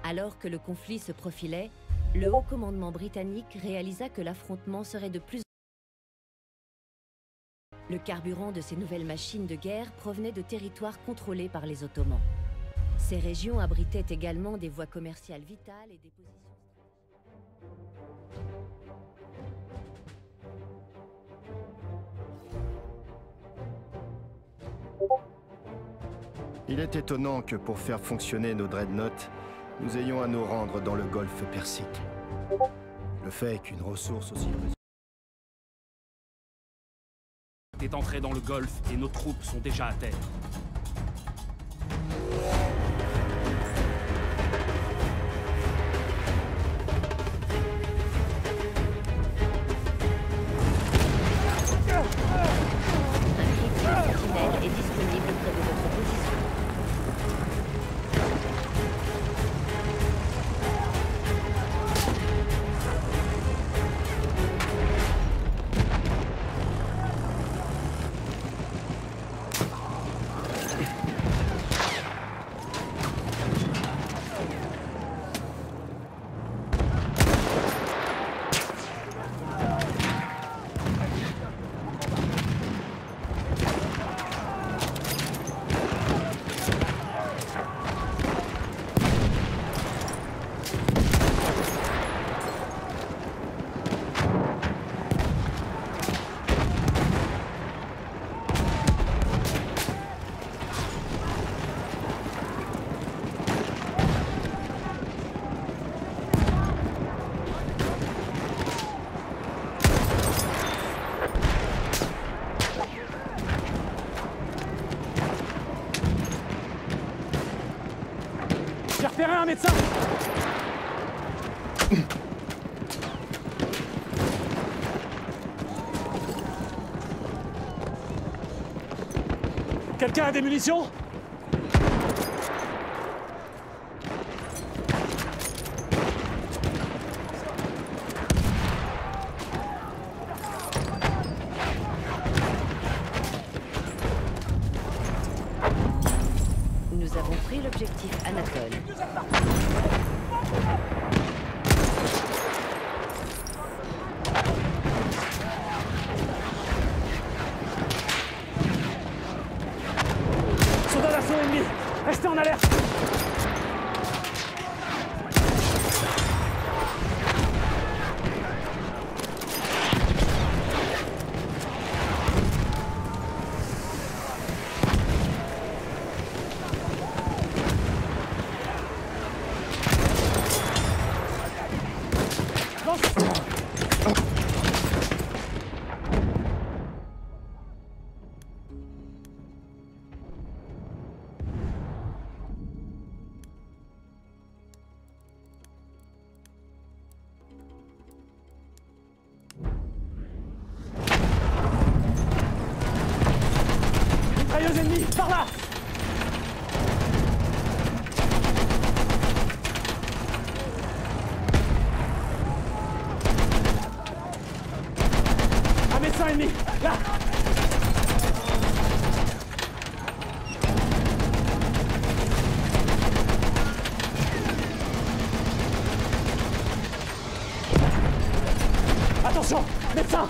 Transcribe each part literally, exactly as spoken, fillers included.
Alors que le conflit se profilait, le haut commandement britannique réalisa que l'affrontement serait de plus en plus. Le carburant de ces nouvelles machines de guerre provenait de territoires contrôlés par les Ottomans. Ces régions abritaient également des voies commerciales vitales et des positions. Il est étonnant que pour faire fonctionner nos dreadnoughts, nous ayons à nous rendre dans le golfe Persique. Le fait qu'une ressource aussi... est entré dans le golfe et nos troupes sont déjà à terre. Un véhicule sentinelle est disponible près de votre position. J'ai repéré un médecin! Quelqu'un a des munitions? Nous avons pris l'objectif Anatole. Soldats d'assaut ennemis! Restez en alerte! Mitrailleuse ennemie, par là! Un médecin ennemi, là! Attention, médecin!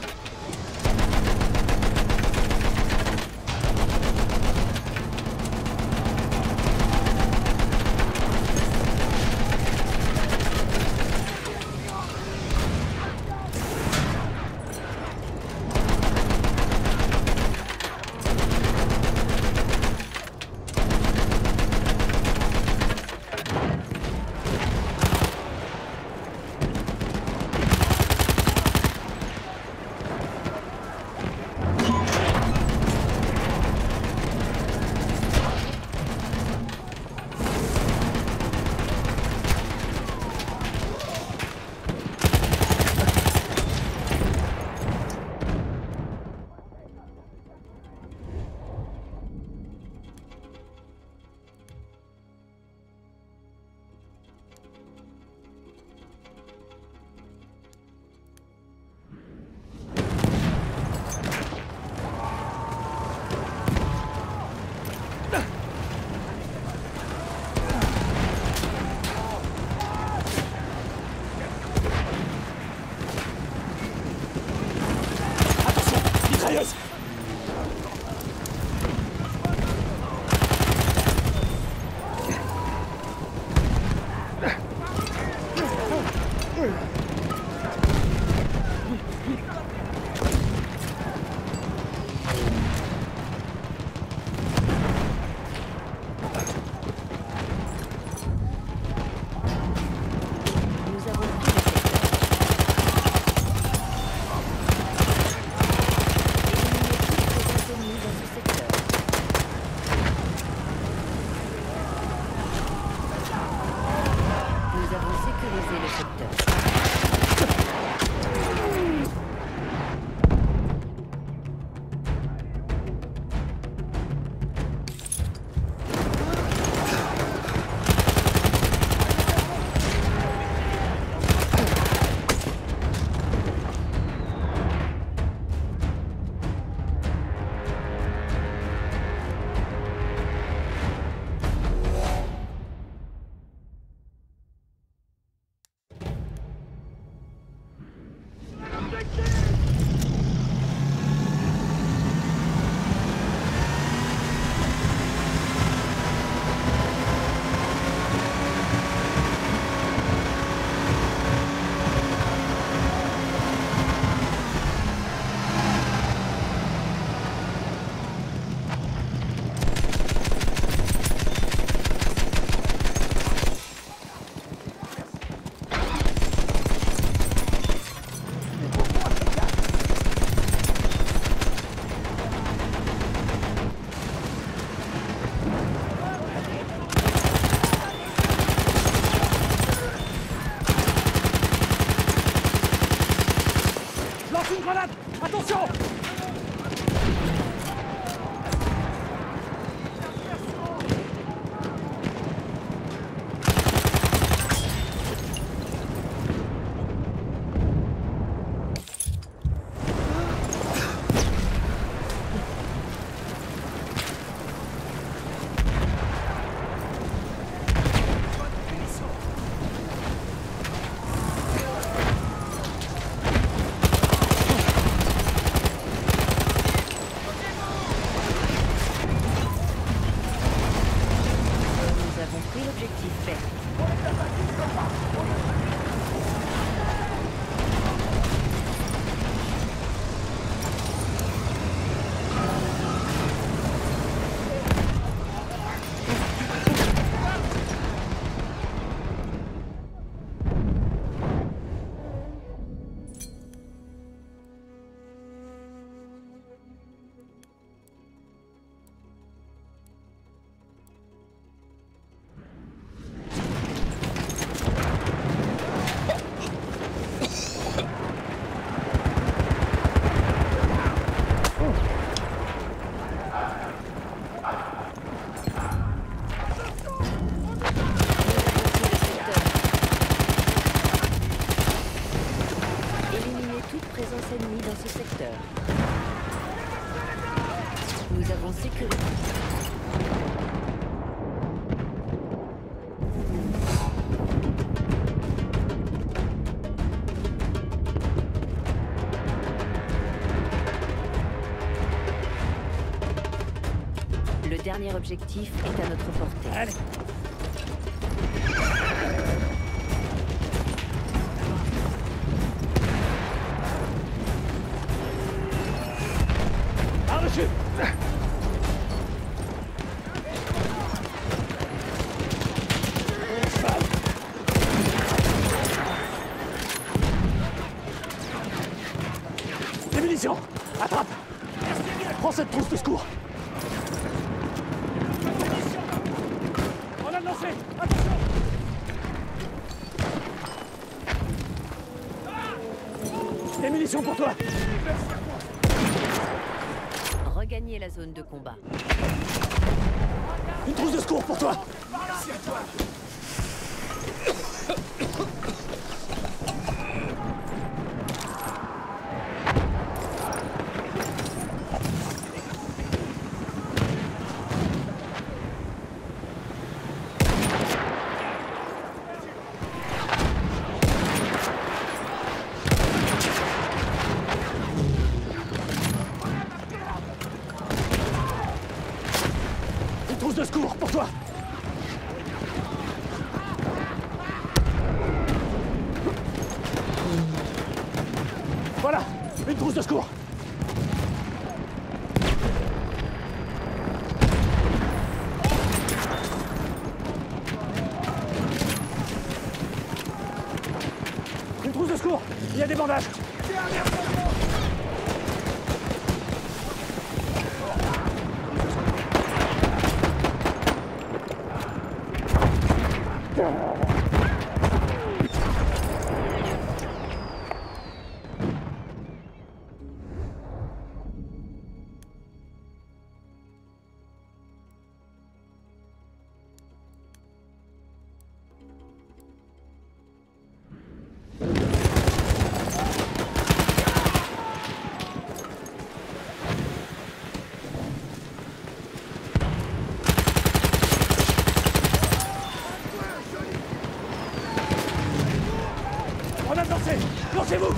Le dernier objectif est à notre portée. Allez. Par-dessus. Des munitions. Attrape. Prends cette trousse de secours. On a lancé. Attention. Des munitions pour toi. Regagnez la zone de combat. Une trousse de secours pour toi. Une trousse de secours pour toi. Voilà, une trousse de secours. Une trousse de secours, il y a des bandages. On a lancé. Lancez-vous.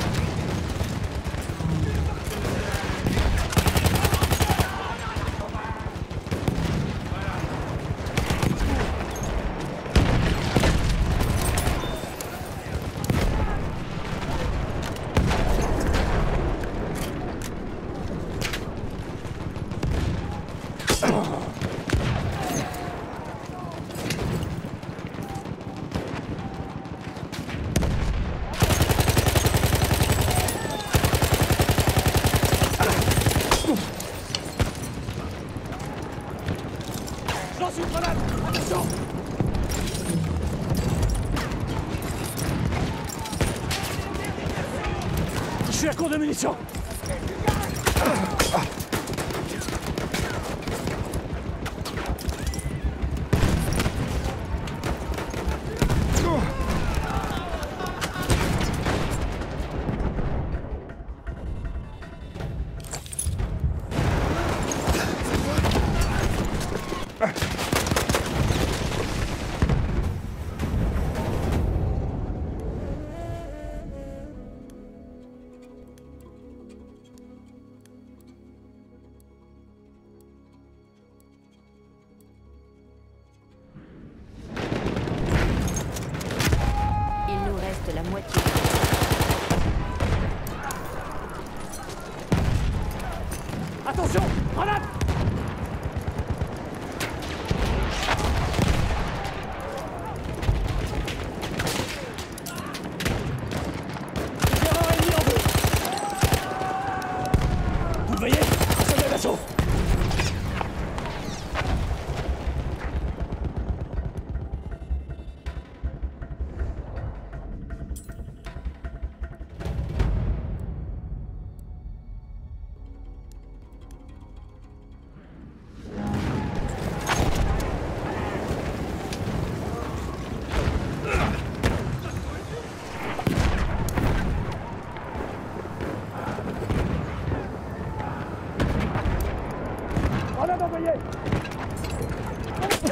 Lance une grenade. Attention. Je suis à court de munitions. Il nous reste la moitié. Attention, grenade.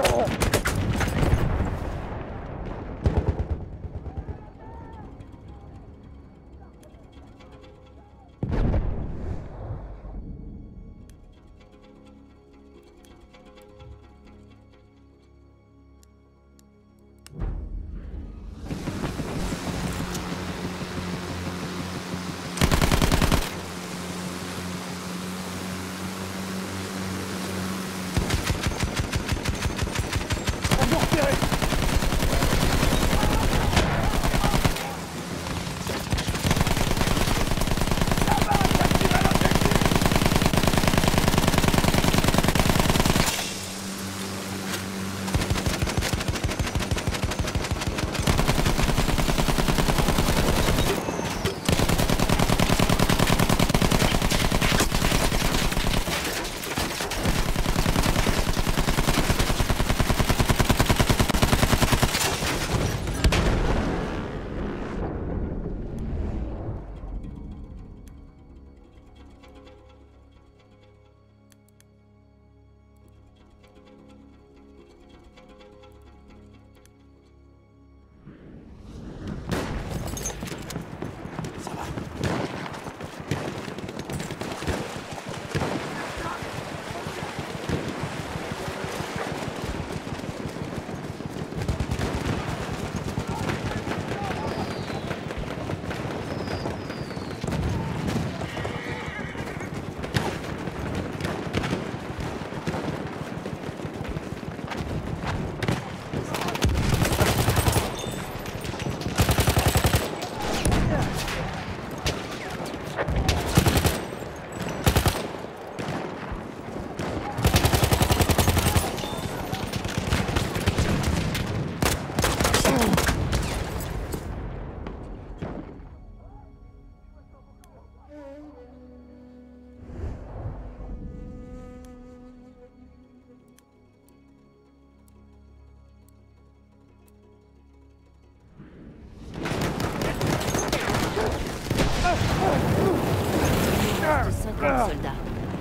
cinquante soldats.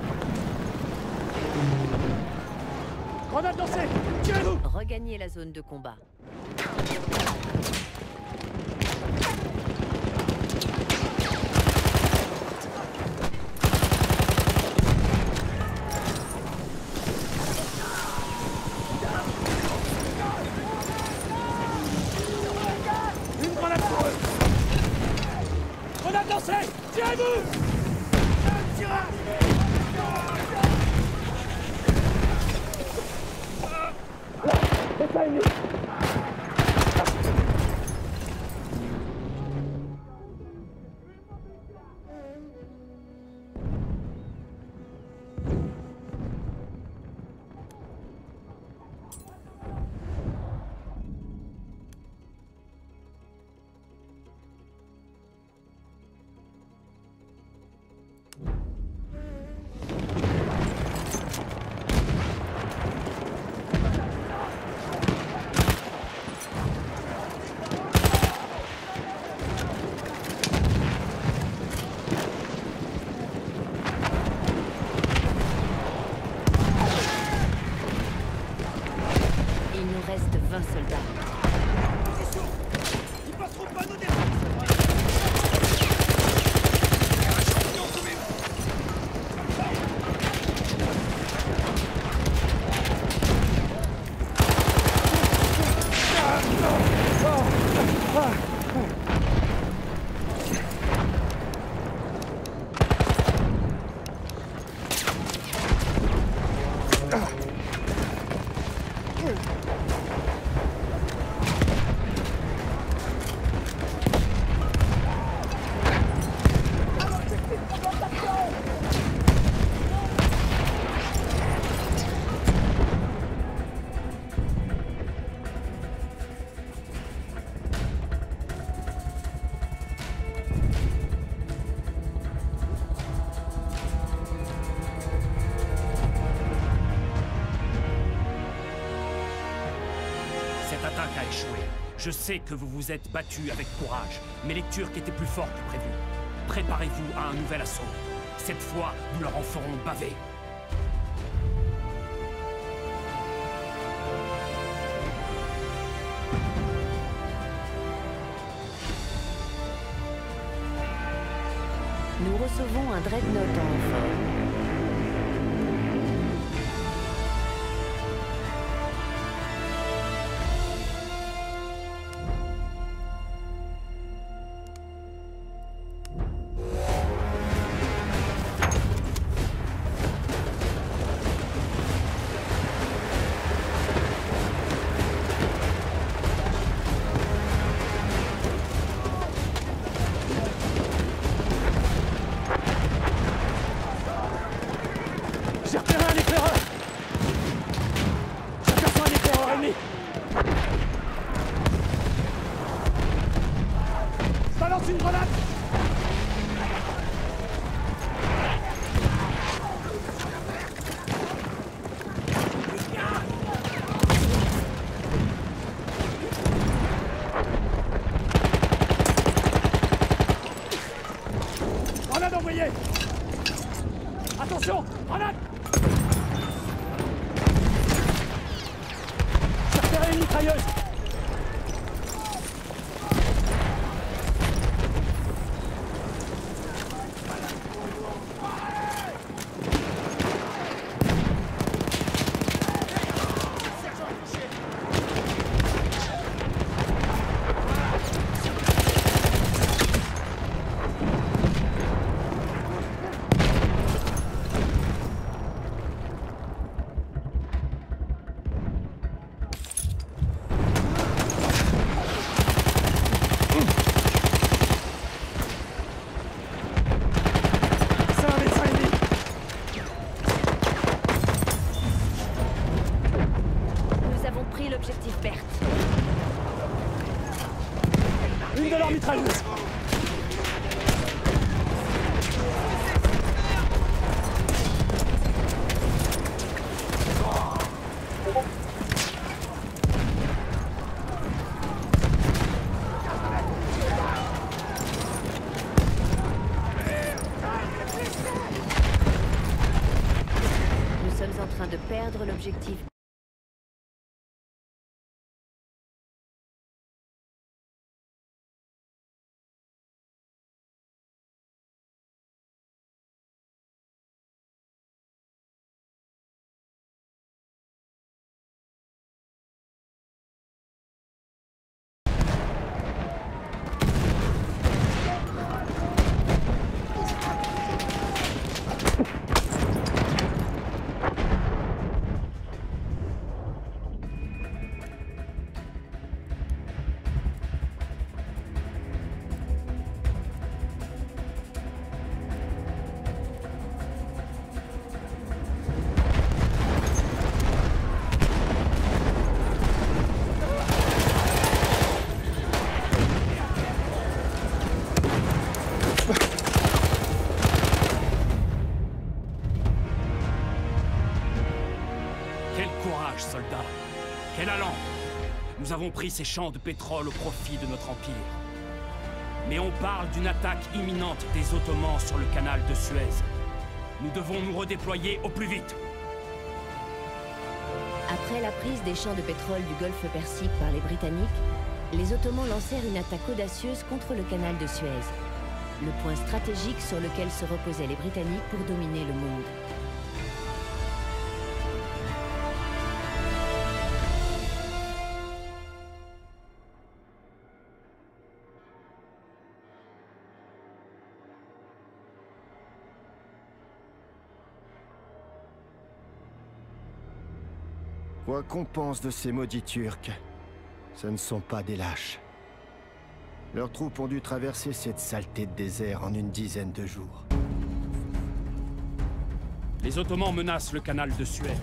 Grenade lancée! Tirez-vous! Regagnez la zone de combat. Une grenade pour eux! Grenade lancée! Tirez-vous! vingt soldats. Position! Ils passeront pas nos défenses! Cette attaque a échoué. Je sais que vous vous êtes battus avec courage, mais les Turcs étaient plus forts que prévu. Préparez-vous à un nouvel assaut. Cette fois, nous leur en ferons baver. recevons un dreadnought en forme. J'ai repéré un éclaireur! J'aperçois un éclaireur ennemi! Je balance une grenade! Grenade envoyée! Attention! Grenade! J'ai repéré une mitrailleuse! L'objectif perte. Une de leurs mitrailleuses! Nous sommes en train de perdre l'objectif. Quel courage, soldats! Quel allant! Nous avons pris ces champs de pétrole au profit de notre empire. Mais on parle d'une attaque imminente des Ottomans sur le canal de Suez. Nous devons nous redéployer au plus vite. Après la prise des champs de pétrole du golfe Persique par les Britanniques, les Ottomans lancèrent une attaque audacieuse contre le canal de Suez, le point stratégique sur lequel se reposaient les Britanniques pour dominer le monde. Quoi qu'on pense de ces maudits Turcs, ce ne sont pas des lâches. Leurs troupes ont dû traverser cette saleté de désert en une dizaine de jours. Les Ottomans menacent le canal de Suez.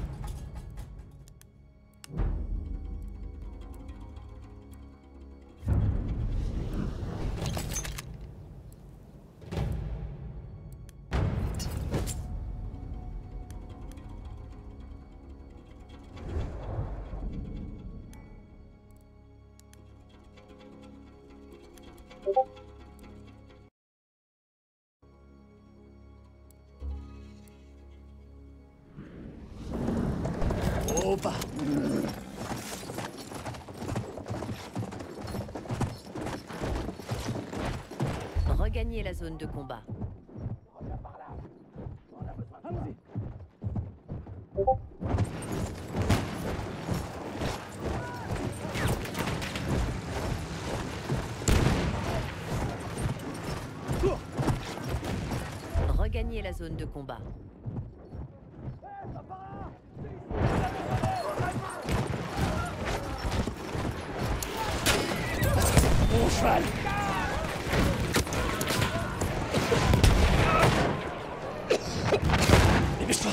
Au bas. Regagnez la zone de combat. Regagnez la zone de combat. Mon cheval! Dépêche-toi!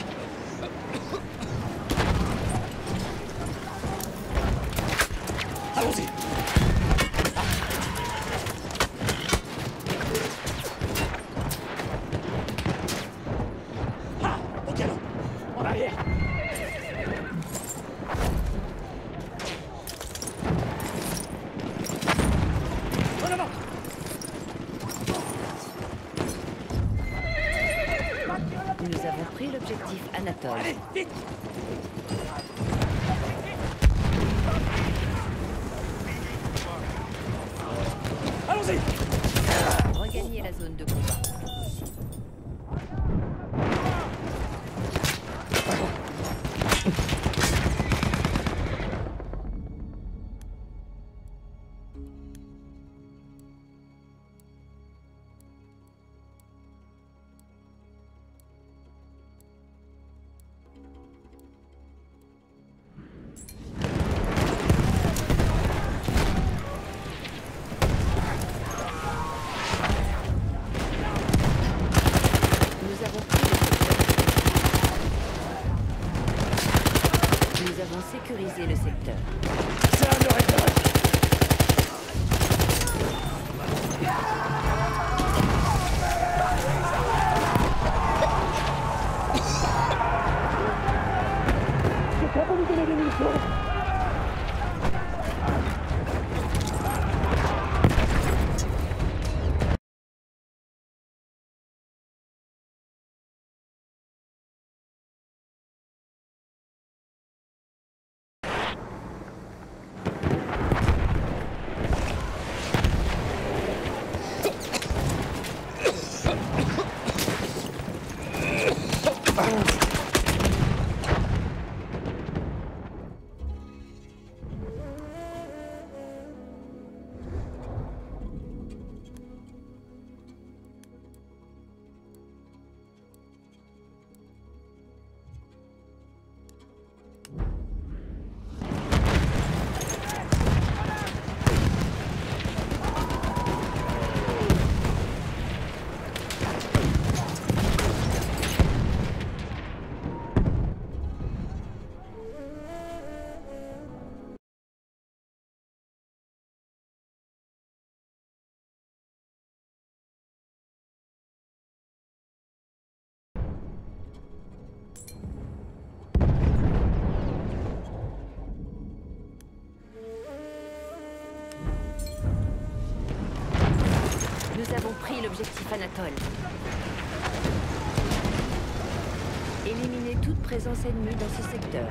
Allons-y! Ah! Au galop! En arrière! En avant! Nous avons pris l'objectif Anatole. Allez, vite! Allons-y! Regagnez la zone de combat. Nous avons sécurisé le secteur. Ça ne reste pas. Je crois pas vous donner des munitions. Nous avons pris l'objectif Anatole. Éliminez toute présence ennemie dans ce secteur.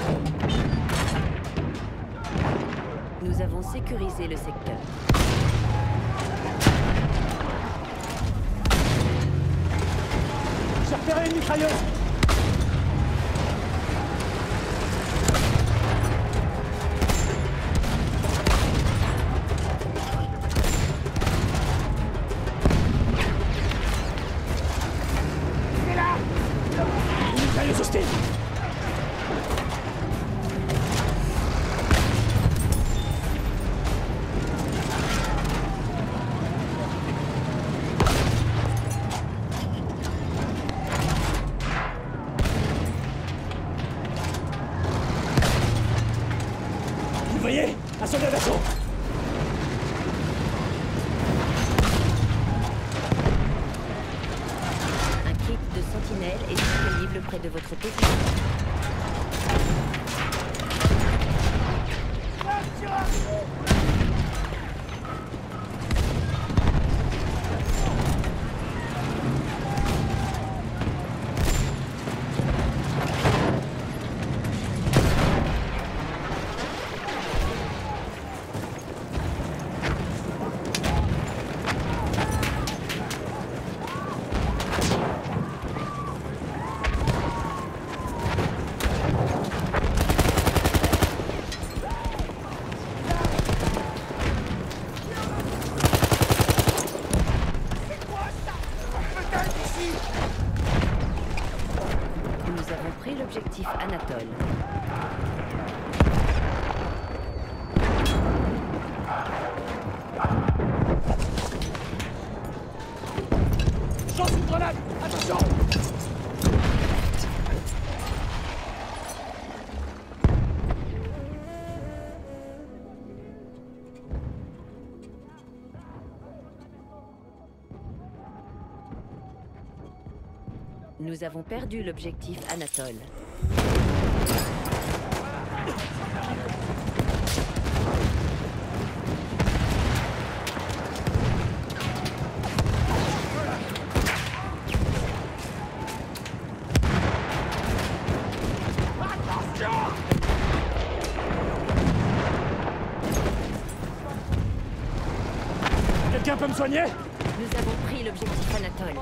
Nous avons sécurisé le secteur. J'ai repéré une mitrailleuse. Mitrailleuse hostile. Vous voyez, un soldat d'assaut. Un kit de sentinelle est disponible près de votre position. Nous avons perdu l'objectif Anatole. Quelqu'un peut me soigner? Nous avons pris l'objectif Anatole.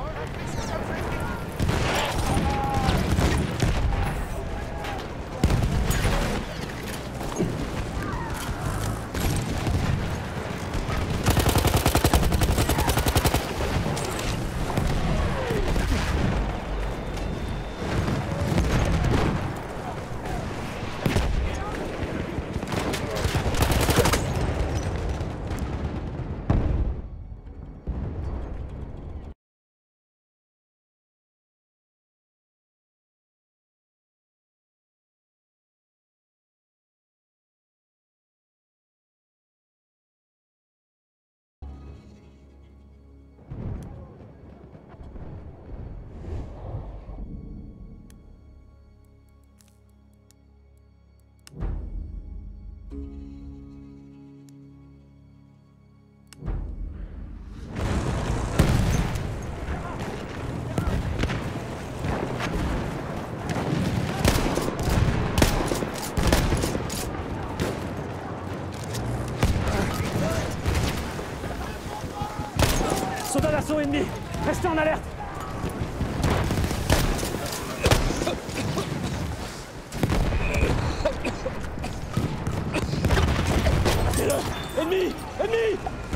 Soldats d'assaut ennemis! Restez en alerte! Battez-le! Ennemi! Ennemi!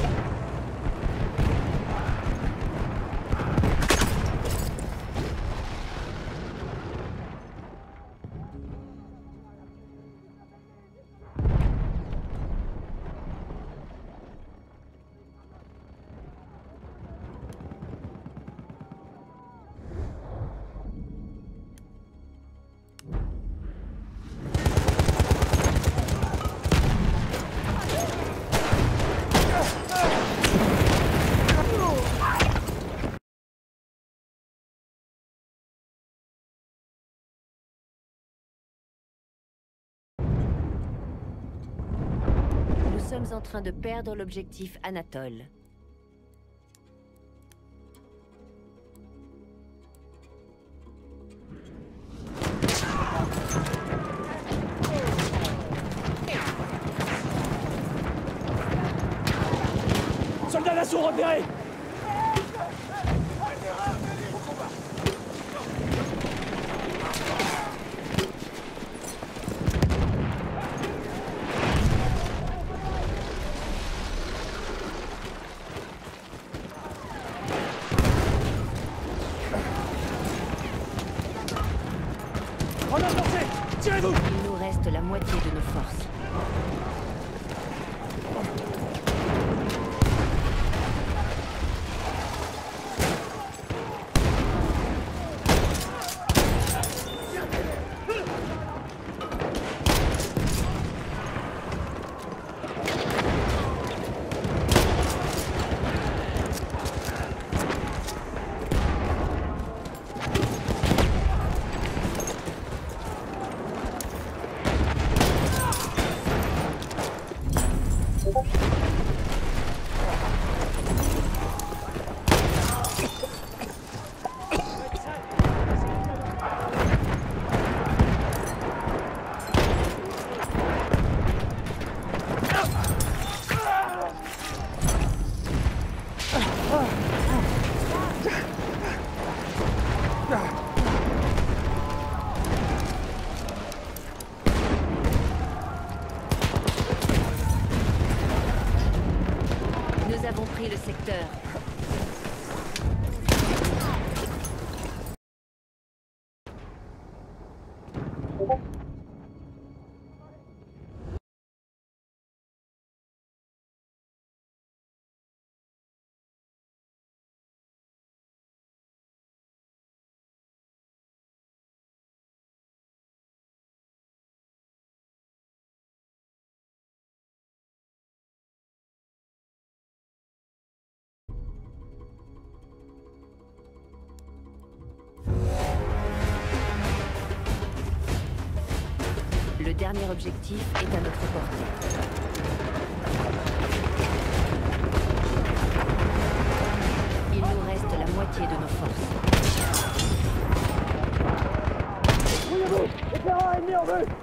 Nous sommes en train de perdre l'objectif Anatole. Soldats d'assaut repérés! Grenade lancée! Tirez-vous! Il nous reste la moitié de nos forces. Nous avons pris le secteur. dernier objectif est à notre portée. Il nous reste la moitié de nos forces. Débrouillez-vous! Les terrains ennemis en vue!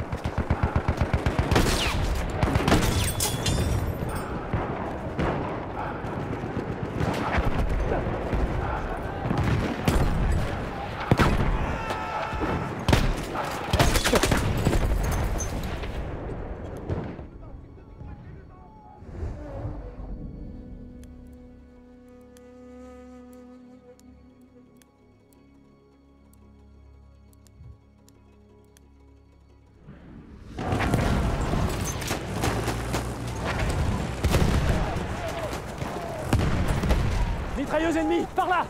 Mitrailleuse ennemie, par là!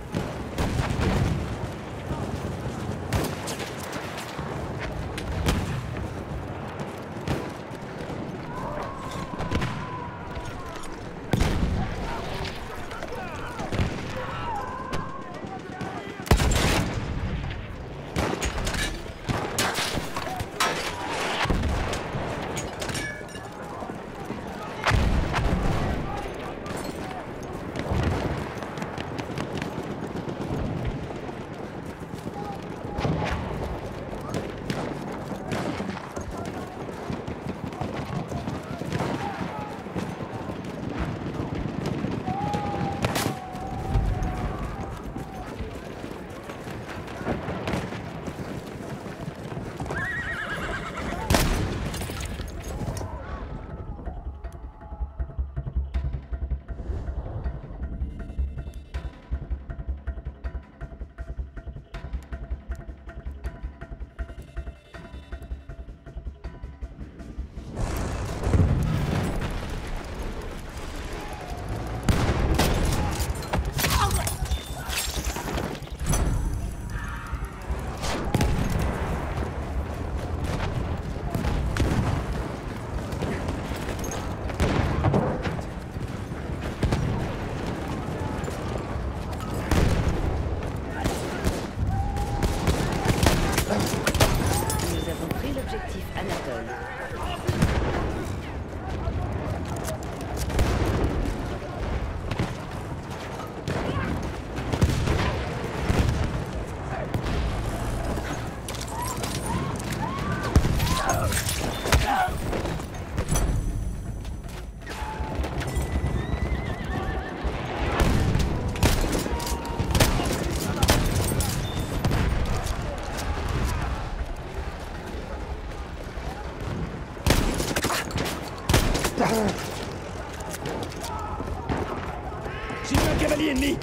J'ai vu un cavalier ennemi!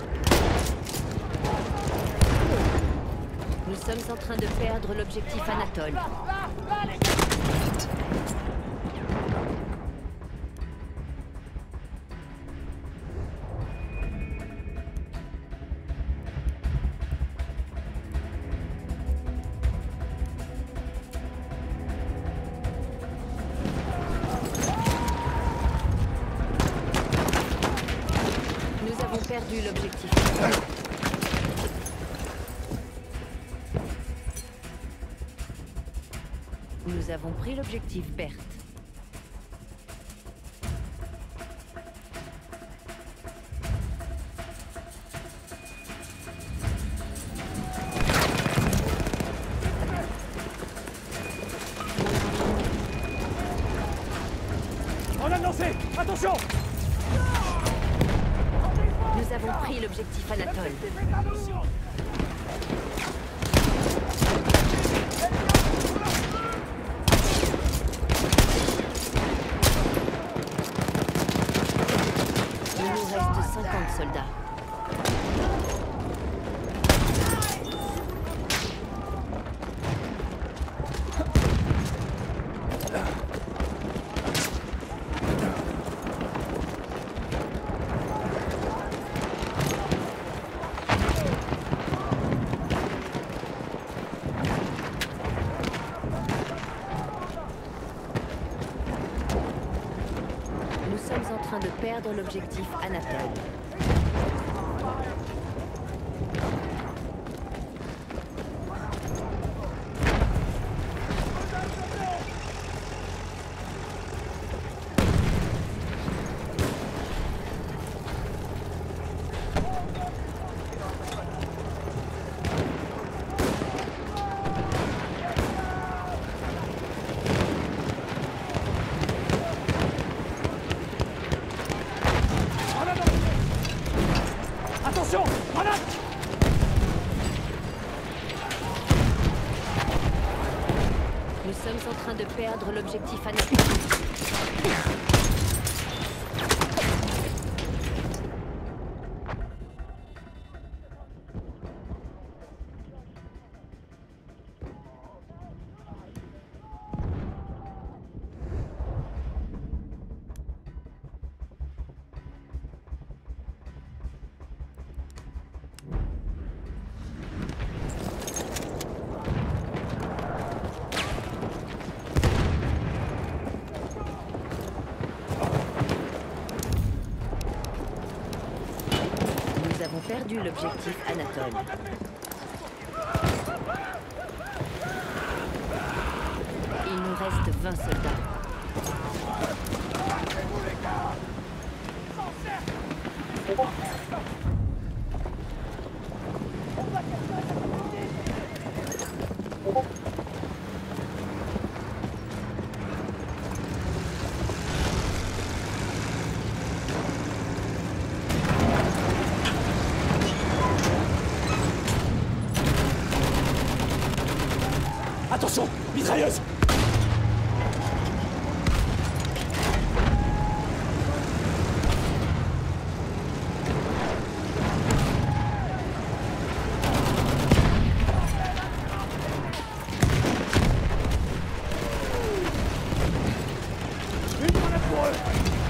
Nous sommes en train de perdre l'objectif Anatole. Nous avons perdu l'objectif. Nous avons pris l'objectif Berthe. On a lancé! Attention! Nous avons pris l'objectif Anatole. Il nous reste cinquante soldats. Nous sommes en train de perdre l'objectif Anatole. Nous avons perdu l'objectif Anatole. Il nous reste vingt soldats. Attention, mitrailleuse! Une grenade pour eux!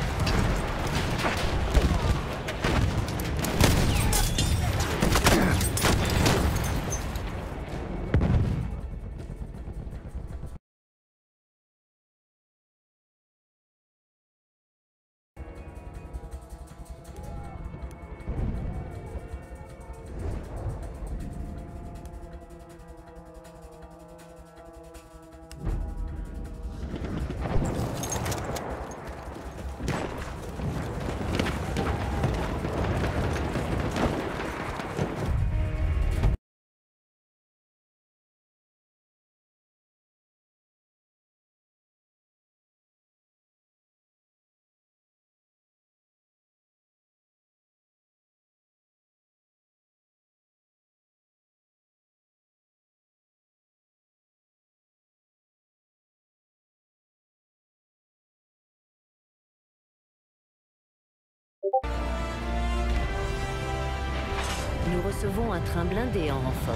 Nous recevons un train blindé en renfort.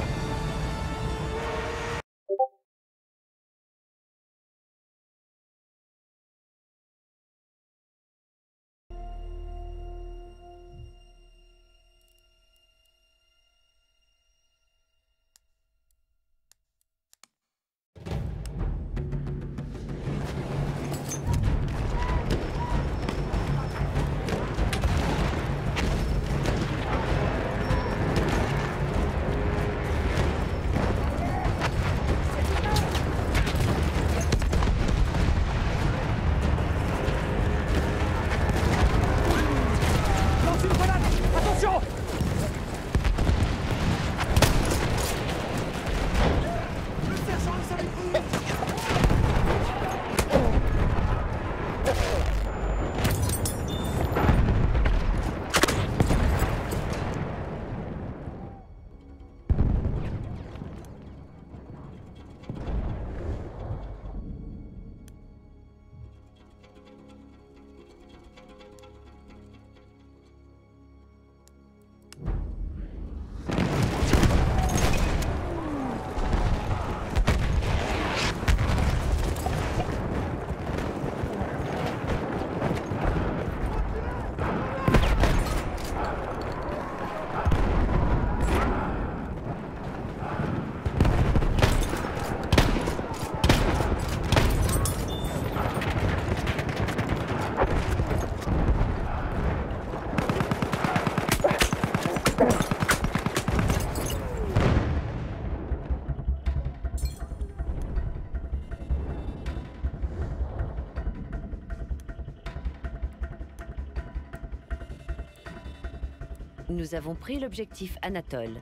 Nous avons pris l'objectif Anatole.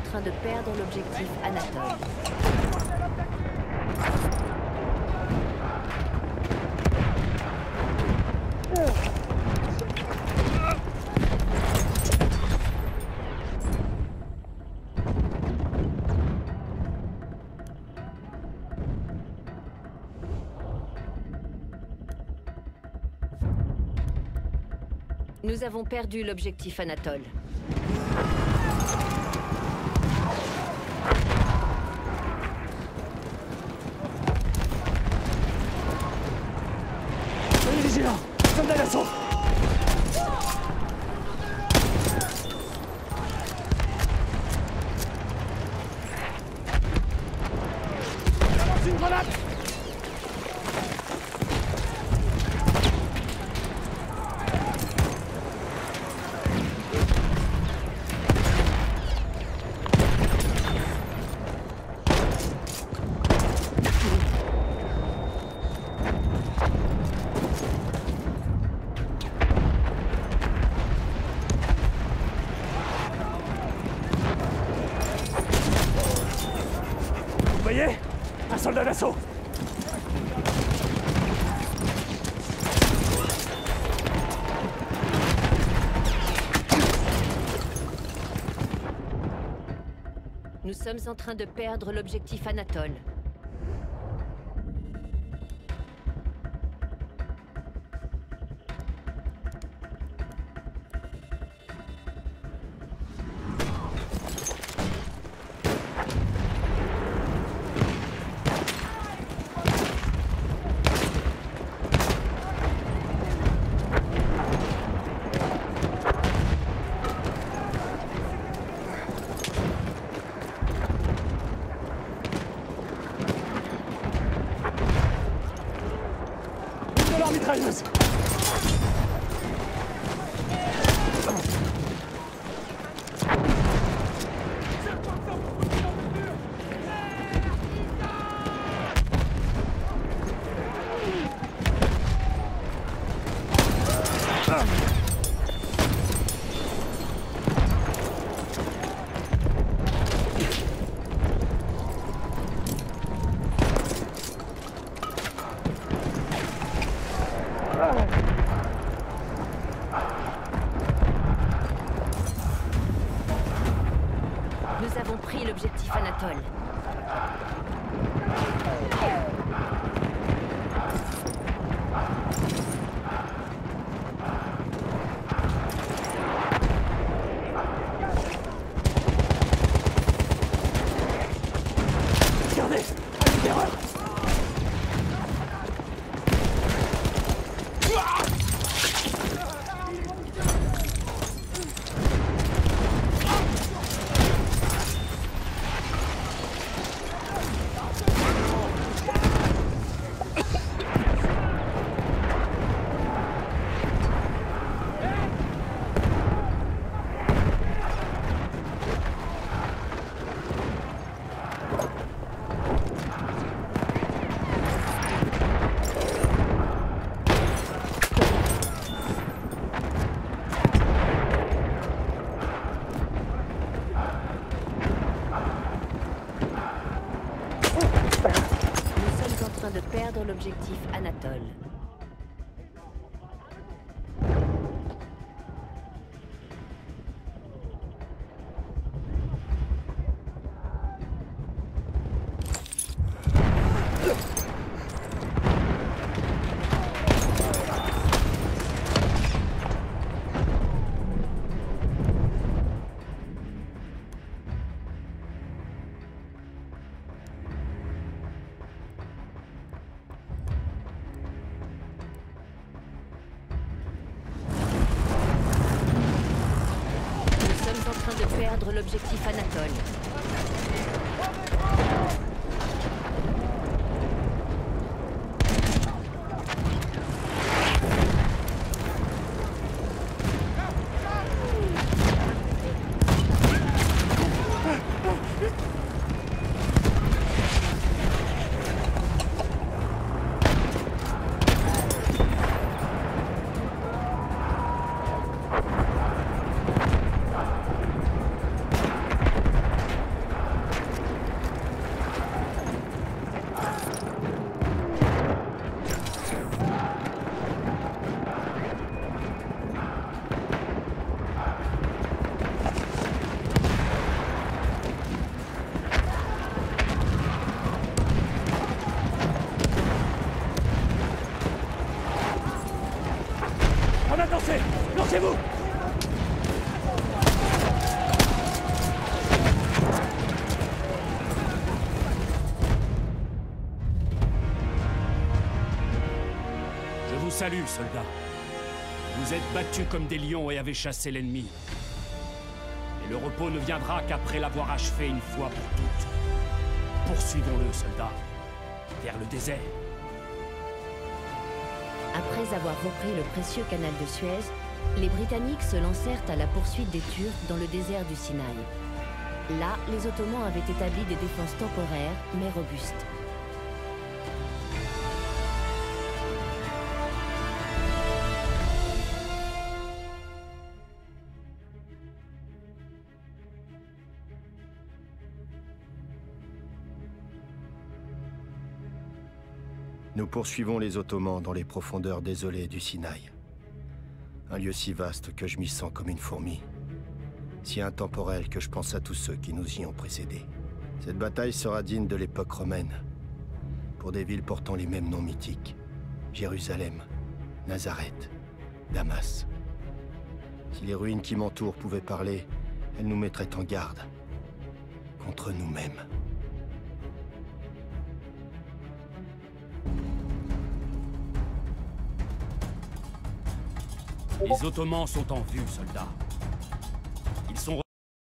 train de perdre l'objectif Anatole. Nous avons perdu l'objectif Anatole. Soyez vigilants! Soldats d'assaut! Balance une grenade! Vous voyez? Un soldat d'assaut! Nous sommes en train de perdre l'objectif Anatole. De leur mitrailleuse! Nous avons pris l'objectif Anatole. Regardez! Un libéreur! Nous sommes en train de perdre l'objectif Anatole. De perdre l'objectif Anatole. salue, soldats. Vous êtes battus comme des lions et avez chassé l'ennemi. Et le repos ne viendra qu'après l'avoir achevé une fois pour toutes. Poursuivons-le, soldats, vers le désert. Après avoir repris le précieux canal de Suez, les Britanniques se lancèrent à la poursuite des Turcs dans le désert du Sinaï. Là, les Ottomans avaient établi des défenses temporaires, mais robustes. Nous poursuivons les Ottomans dans les profondeurs désolées du Sinaï. Un lieu si vaste que je m'y sens comme une fourmi. Si intemporel que je pense à tous ceux qui nous y ont précédés. Cette bataille sera digne de l'époque romaine, pour des villes portant les mêmes noms mythiques. Jérusalem, Nazareth, Damas. Si les ruines qui m'entourent pouvaient parler, elles nous mettraient en garde contre nous-mêmes. Les Ottomans sont en vue, soldats. Ils sont...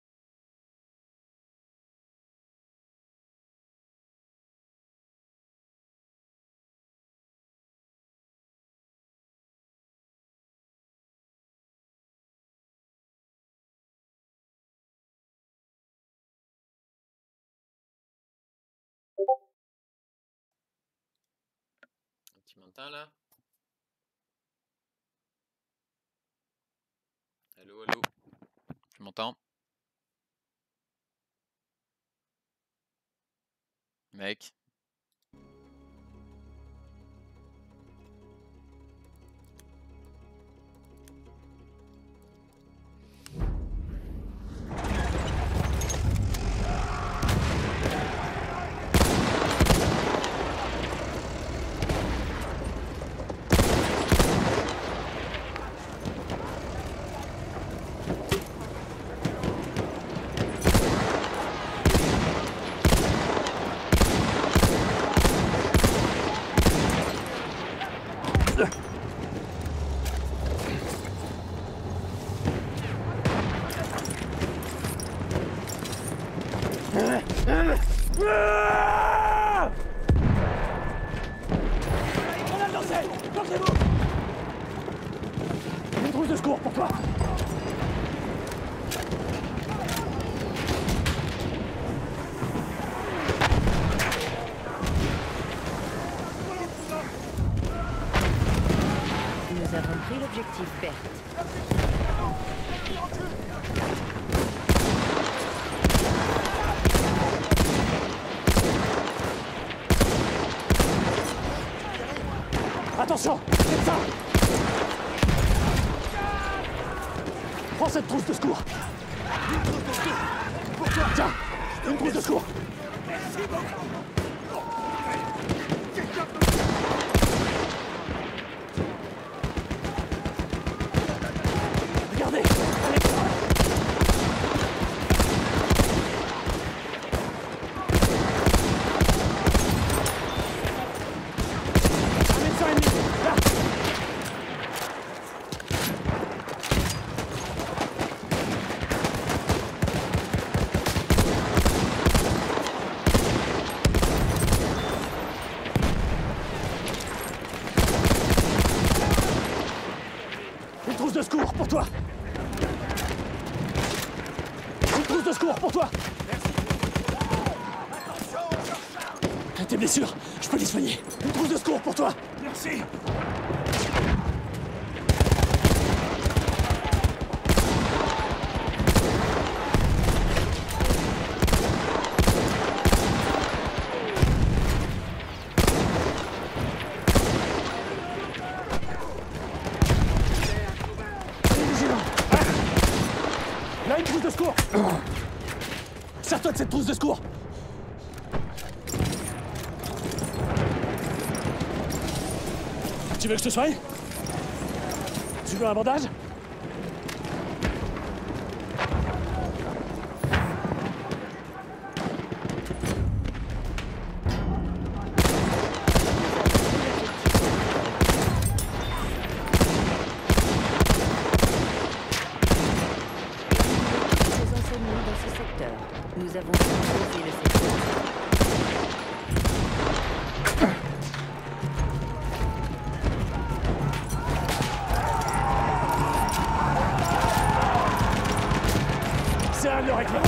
Tu m'entends là? Allô, allô? Tu m'entends? Mec? Une trousse de secours pour toi. Nous avons pris l'objectif Berthe. Attention, c'est ça. Prends cette trousse de secours. Une trousse de secours. Pour toi. Tiens, une trousse de secours. Merci beaucoup. Regardez, allez. Un médecin ennemi, là. Une trousse de secours pour toi. Une trousse de secours pour toi. Tes blessures, je peux les soigner. Une trousse de secours pour toi. Merci. Allez, vigilant. Là, une trousse de secours. Sers-toi de cette trousse de secours. Tu veux que je te soigne? Tu veux un bandage? secteur. Nous avons sécurisé le secteur. C'est un de le régler.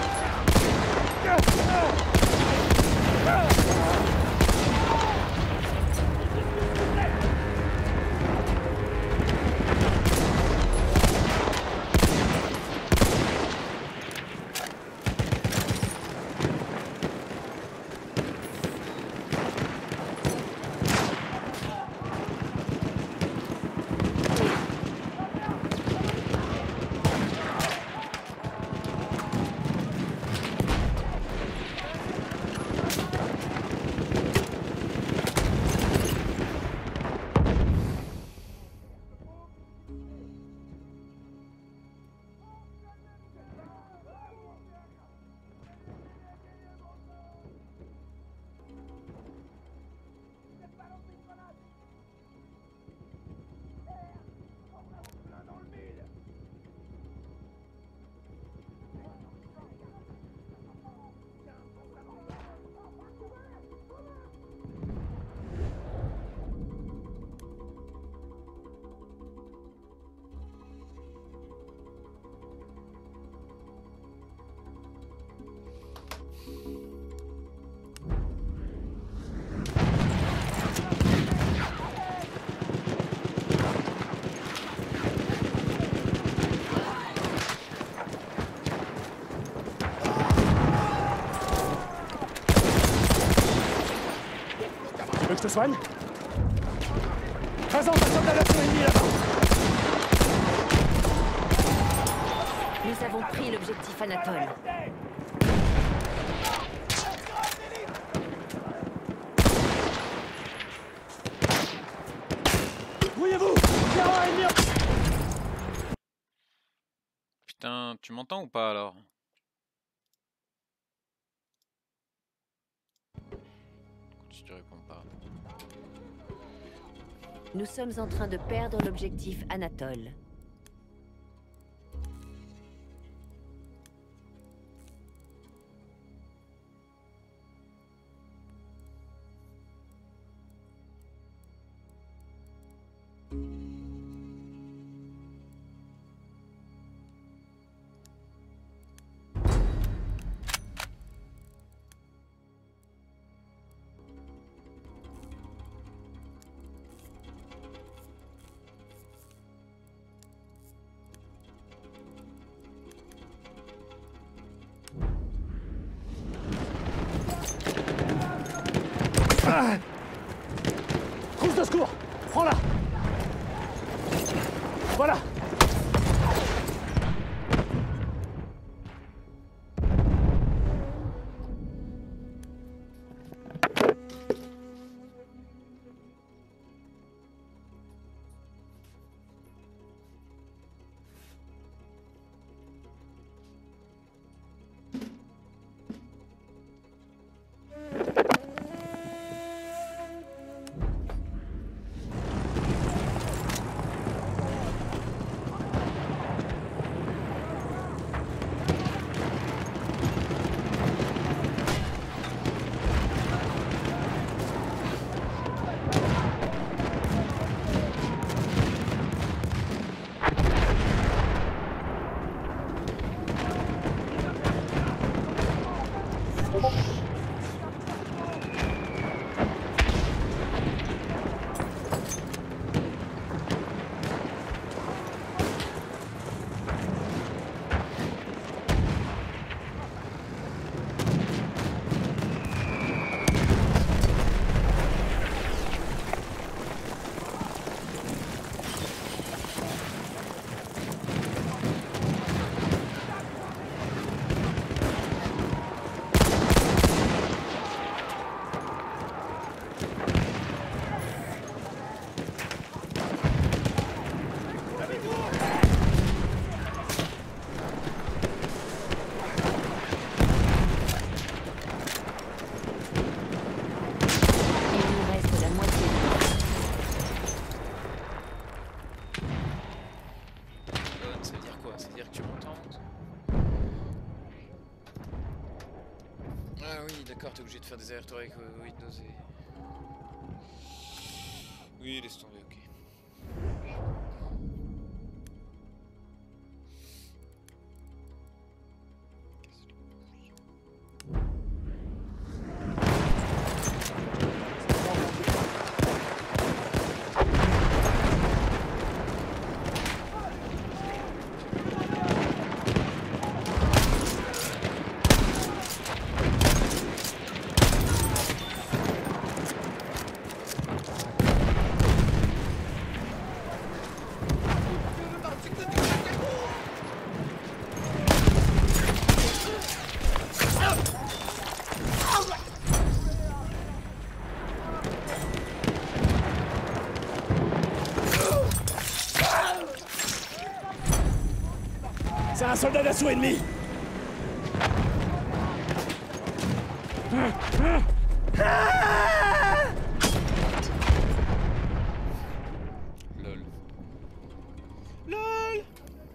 Tu veux que je te soigne? Présente un soldat d'assaut ennemi là-bas! Nous avons pris l'objectif Anatole. Brouillez-vous! Terrain ennemi! Putain, tu m'entends ou pas alors? Si tu réponds pas. Nous sommes en train de perdre l'objectif Anatole. Ah! Trousse de secours! Prends-la! Voilà! Ah oui, d'accord, t'es obligé de faire des allers-retours avec euh, Windows et... Oui, laisse tomber, ok. C'est un soldat d'assaut ennemi. Lol. LOL.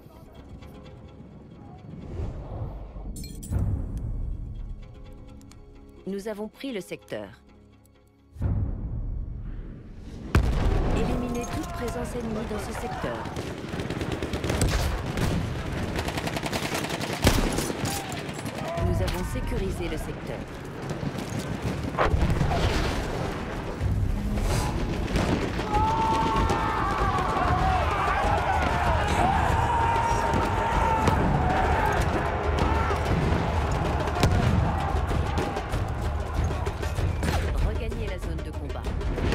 Nous avons pris le secteur. Éliminez toute présence ennemie dans ce secteur. Nous avons sécurisé le secteur. Regagnez la zone de combat.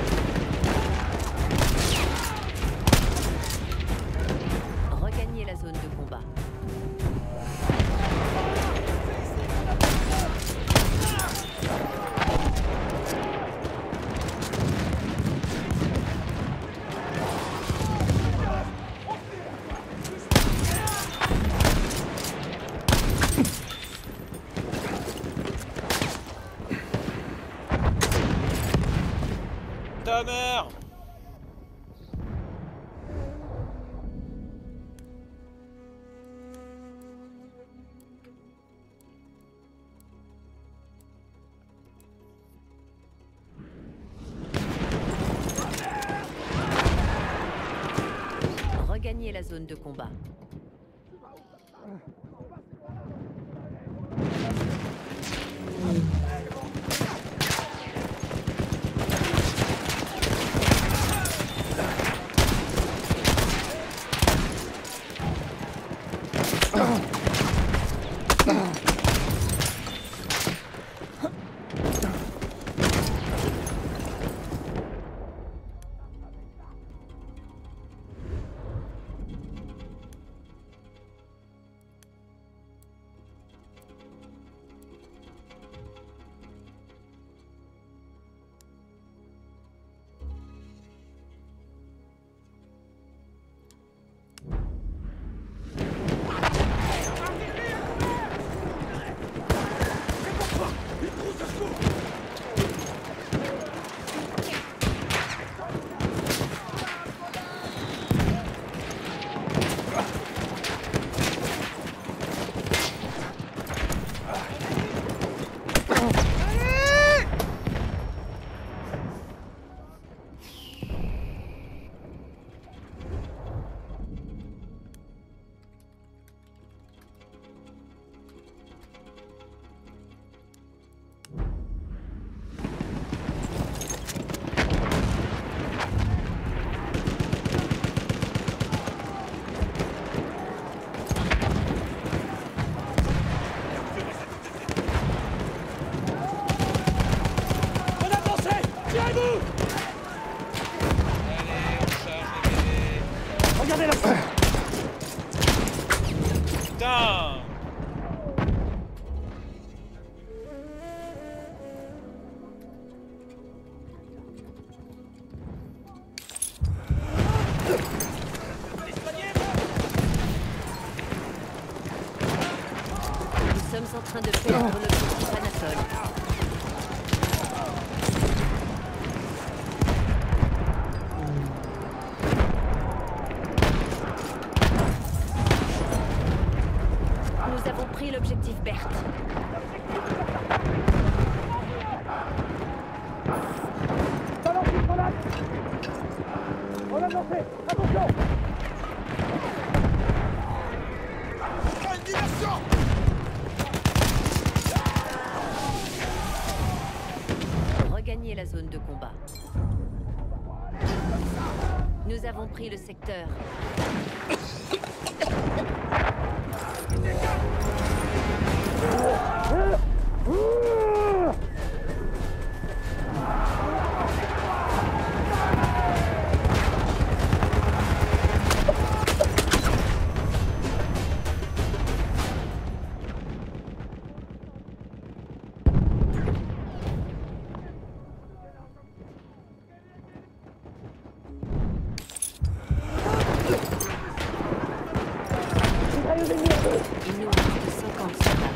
Regagnez la zone de combat. Ta mère! Regagnez la zone de combat. Regardez la fin. Putain! Nous sommes en train de perdre l'objectif Anatole. Nous avons pris l'objectif Berthe. On a lancé. Attention. Regagnez la zone de combat. Nous avons pris le secteur. Il nous reste cinquante soldats.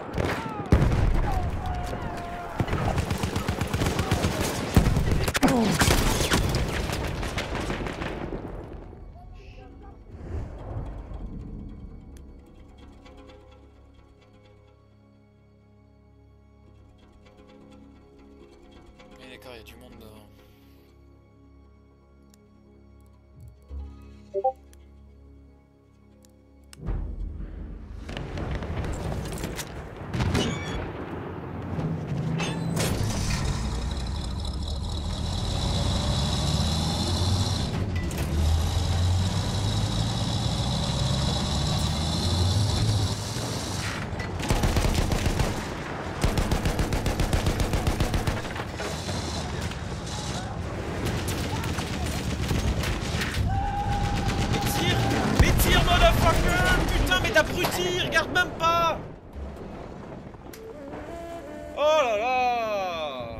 Mais d'accord, il y a du monde devant. Putain, mais d'abruti, regarde même pas. Oh là là.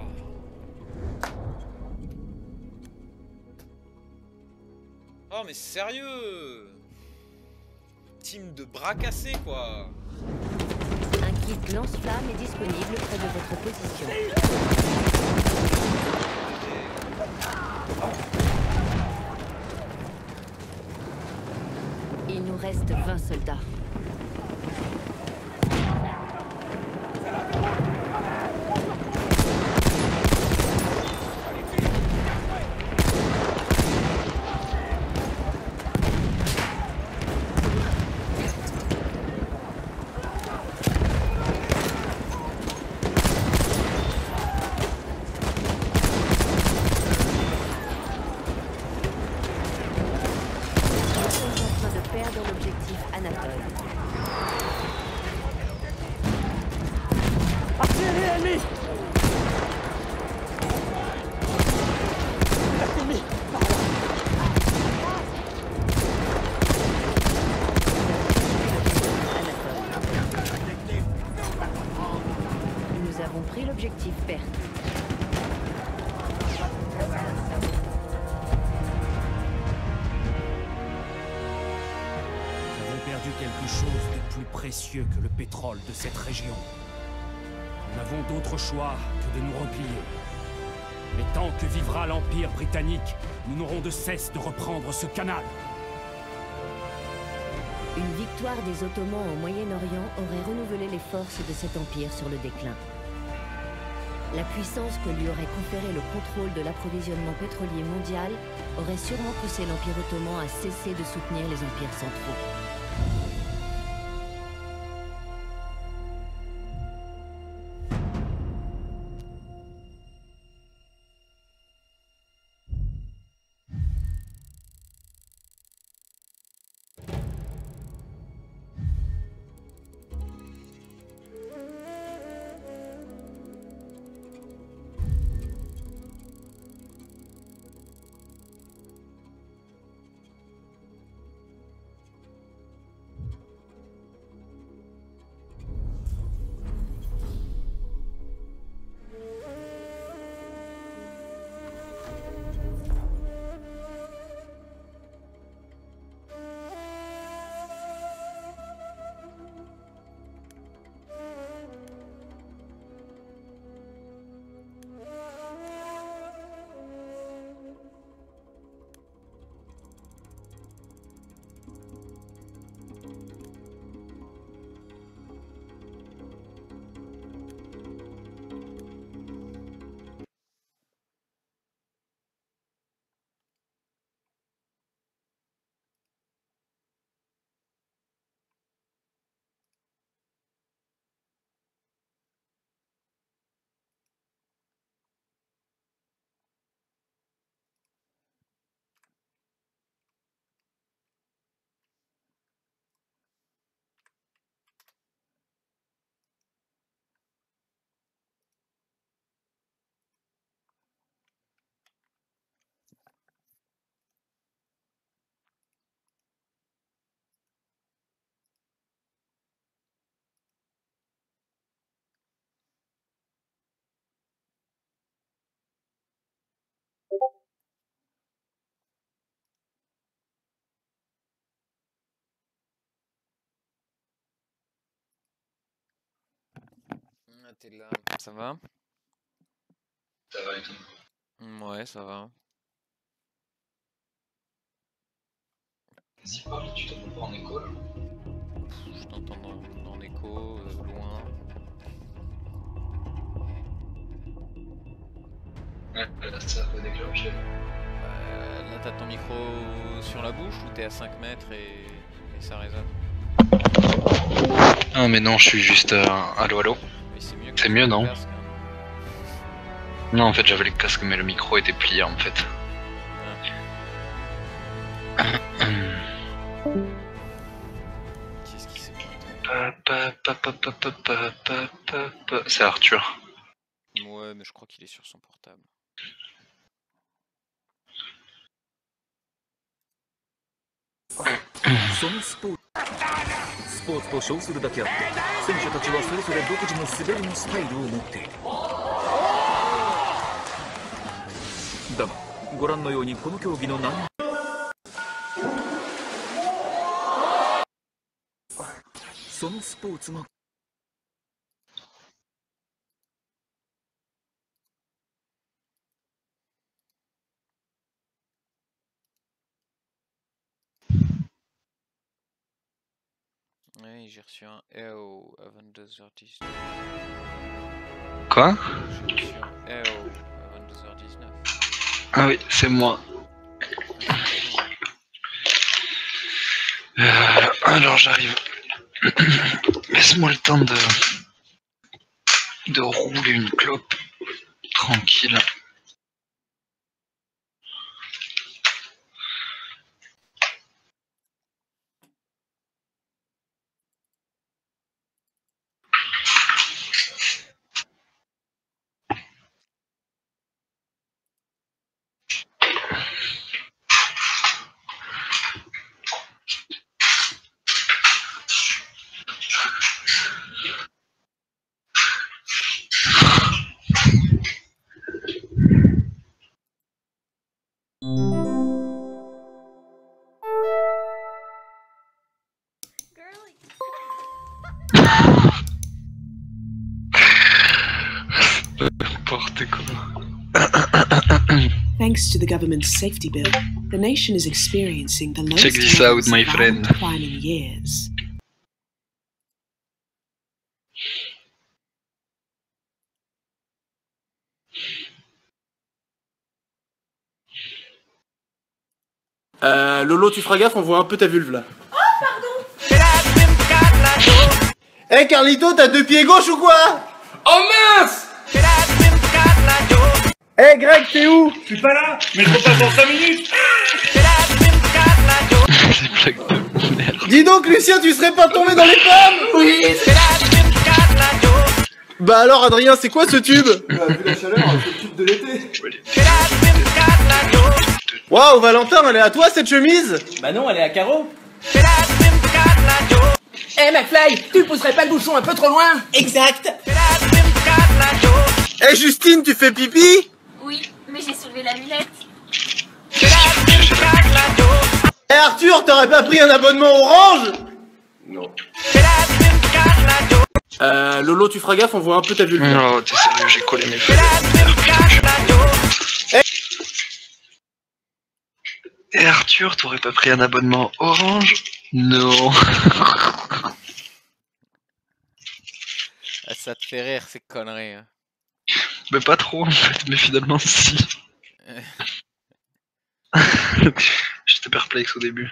Oh mais sérieux. Team de bras cassés quoi. Un kit lance-flamme est disponible près de votre position. Il nous reste vingt soldats. Perdre l'objectif Anatole. Artillerie ennemie. Ennemi. Nous avons pris l'objectif perte. Quelque chose de plus précieux que le pétrole de cette région. Nous n'avons d'autre choix que de nous replier. Mais tant que vivra l'Empire britannique, nous n'aurons de cesse de reprendre ce canal. Une victoire des Ottomans au Moyen-Orient aurait renouvelé les forces de cet empire sur le déclin. La puissance que lui aurait conféré le contrôle de l'approvisionnement pétrolier mondial aurait sûrement poussé l'Empire ottoman à cesser de soutenir les empires centraux. t'es là. Ça va? Ça va et tout. Ouais, ça va. Vas-y, parle, tu t'entends pas en écho là? Je t'entends dans, dans l'écho, euh, loin. Ouais, là ça va déclencher. Euh, là, t'as ton micro sur la bouche ou t'es à cinq mètres et, et ça résonne? Ah, mais non, je suis juste. Euh... Allo, allo. C'est mieux, c'est mieux, non? Casque, hein. Non, en fait, j'avais le casque, mais le micro était plié en fait. Ah. Qu'est-ce qui s'est passé? C'est Arthur. Ouais, mais je crois qu'il est sur son portable. そのスポーツスポーツと称するだけあって選手たちはそれぞれ独自の滑りのスタイルを持っているだがご覧のようにこの競技の難そのスポーツが Oui, j'ai reçu un E O à vingt-deux heures dix-neuf. Quoi? J'ai reçu un E O à vingt-deux heures dix-neuf. Ah oui, c'est moi. Euh, alors j'arrive. Laisse-moi le temps de... de rouler une clope. Tranquille. Thanks to the government's safety bill, the nation is experiencing the lowest Check this out, my of friend. crime in years. Euh, Lolo, tu feras gaffe, on voit un peu ta vulve là. Oh, pardon. Eh hey, Carlito, t'as deux pieds gauche ou quoi? Oh mince! Eh hey, Greg, t'es où? Je suis pas là, mais je repasse dans cinq minutes. Dis donc Lucien, tu serais pas tombé dans les pommes? Oui. Bah alors Adrien, c'est quoi ce tube? Bah vu la chaleur, c'est le tube de l'été. Waouh Valentin, elle est à toi cette chemise? Bah non, elle est à carreaux. Eh hey, McFly, tu pousserais pas le bouchon un peu trop loin? Exact. Eh hey, Justine, tu fais pipi? Oui, mais j'ai soulevé la lunette. Eh hey, Arthur, t'aurais pas pris un abonnement Orange? Non. Euh, Lolo, tu feras gaffe, on voit un peu ta vulve. Non, t'es sérieux, j'ai collé mes feux. Eh hey, Arthur, t'aurais pas pris un abonnement Orange? Non. Ah, ça te fait rire ces conneries. Hein. Mais pas trop en fait, mais finalement si. J'étais perplexe au début.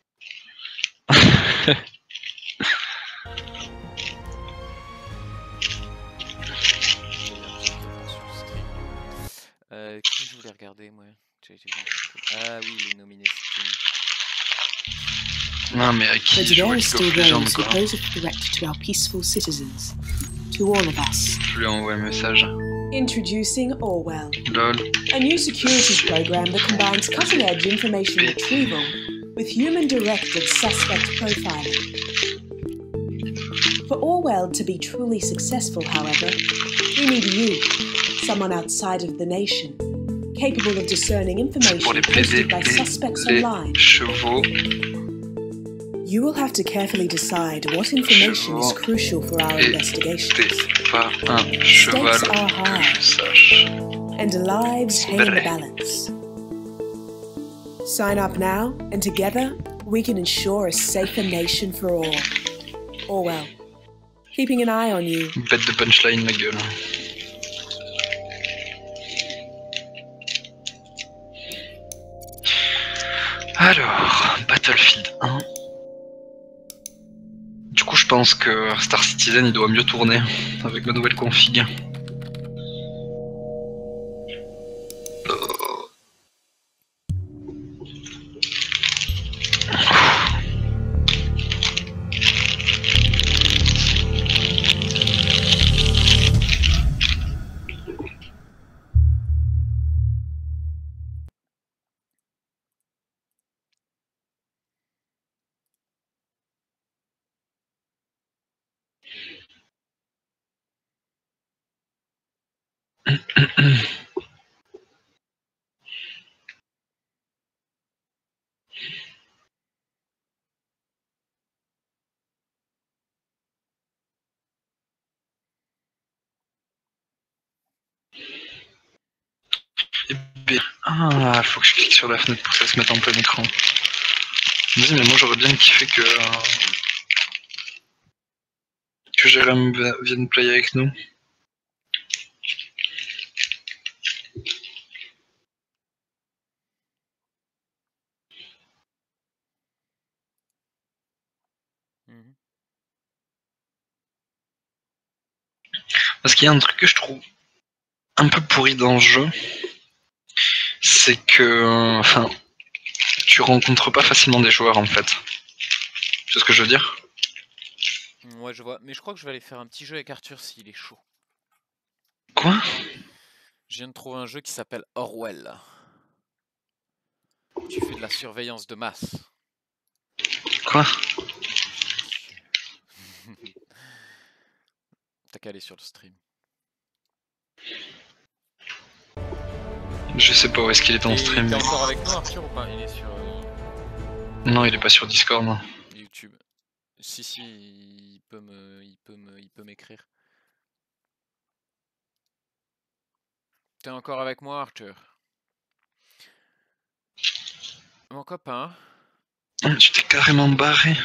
Euh, qui je voulais regarder moi? Ah oui, les nominés Steam. Non mais à qui je vois still those who pose a threat to our peaceful citizens, to all of us. Je lui envoie un message. Introducing Orwell, Lol. a new security program that combines cutting-edge information retrieval with human-directed suspect profiling. For Orwell to be truly successful, however, we need you, someone outside of the nation, capable of discerning information posted by suspects online. Chevaux. You will have to carefully decide what information is crucial for our investigations. Pas un cheval Stakes are que high, je sache. and lives hang in the Vrai. balance. Sign up now, and together we can ensure a safer nation for all. Orwell, keeping an eye on you. Bête de punchline, ma gueule. Alors, Battlefield un. Du coup, je pense que Star Citizen il doit mieux tourner avec ma nouvelle config. Ah, faut que je clique sur la fenêtre pour que ça se mette en plein écran. Vas-y, mais moi j'aurais bien kiffé que que Jérém vienne play avec nous. Parce qu'il y a un truc que je trouve un peu pourri dans le jeu, c'est que, enfin, tu rencontres pas facilement des joueurs en fait. Tu sais ce que je veux dire? Ouais, je vois. Mais je crois que je vais aller faire un petit jeu avec Arthur s'il est chaud. Quoi? Je viens de trouver un jeu qui s'appelle Orwell. Tu fais de la surveillance de masse. Quoi? T'as qu'à aller sur le stream. Je sais pas où est-ce qu'il est en stream. T'es encore avec nous, Arthur, ou pas? Il est sur... Euh... Non, il est pas sur Discord, non. YouTube. Si, si, il peut me... il peut me... il peut m'écrire. T'es encore avec moi, Arthur? Mon copain. Tu t'es carrément barré.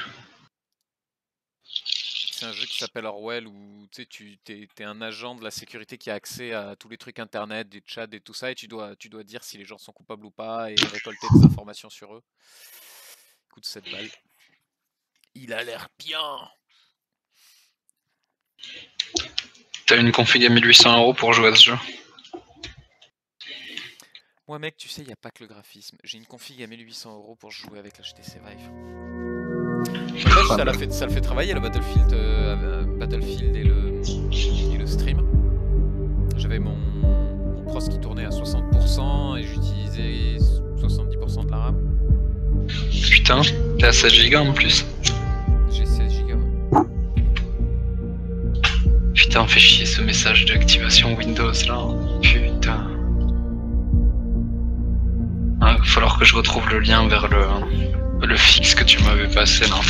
C'est un jeu qui s'appelle Orwell où tu sais, tu t'es, t'es un agent de la sécurité qui a accès à tous les trucs internet, des chats et tout ça, et tu dois, tu dois dire si les gens sont coupables ou pas et récolter des informations sur eux. Coûte sept balles. Il a l'air bien. T'as une config à mille huit cents euros pour jouer à ce jeu? Moi mec, tu sais, il n'y a pas que le graphisme. J'ai une config à mille huit cents euros pour jouer avec l'H T C Vive. Ça, ça, fait, ça le fait travailler le Battlefield, euh, Battlefield et, le, et le stream. J'avais mon, mon pros qui tournait à soixante pour cent et j'utilisais soixante-dix pour cent de la RAM. Putain, t'es à seize gigas en plus. J'ai seize gigas, ouais. Putain, fait chier ce message d'activation Windows là. Putain. Ah, va falloir que je retrouve le lien vers le... le fixe que tu m'avais passé là.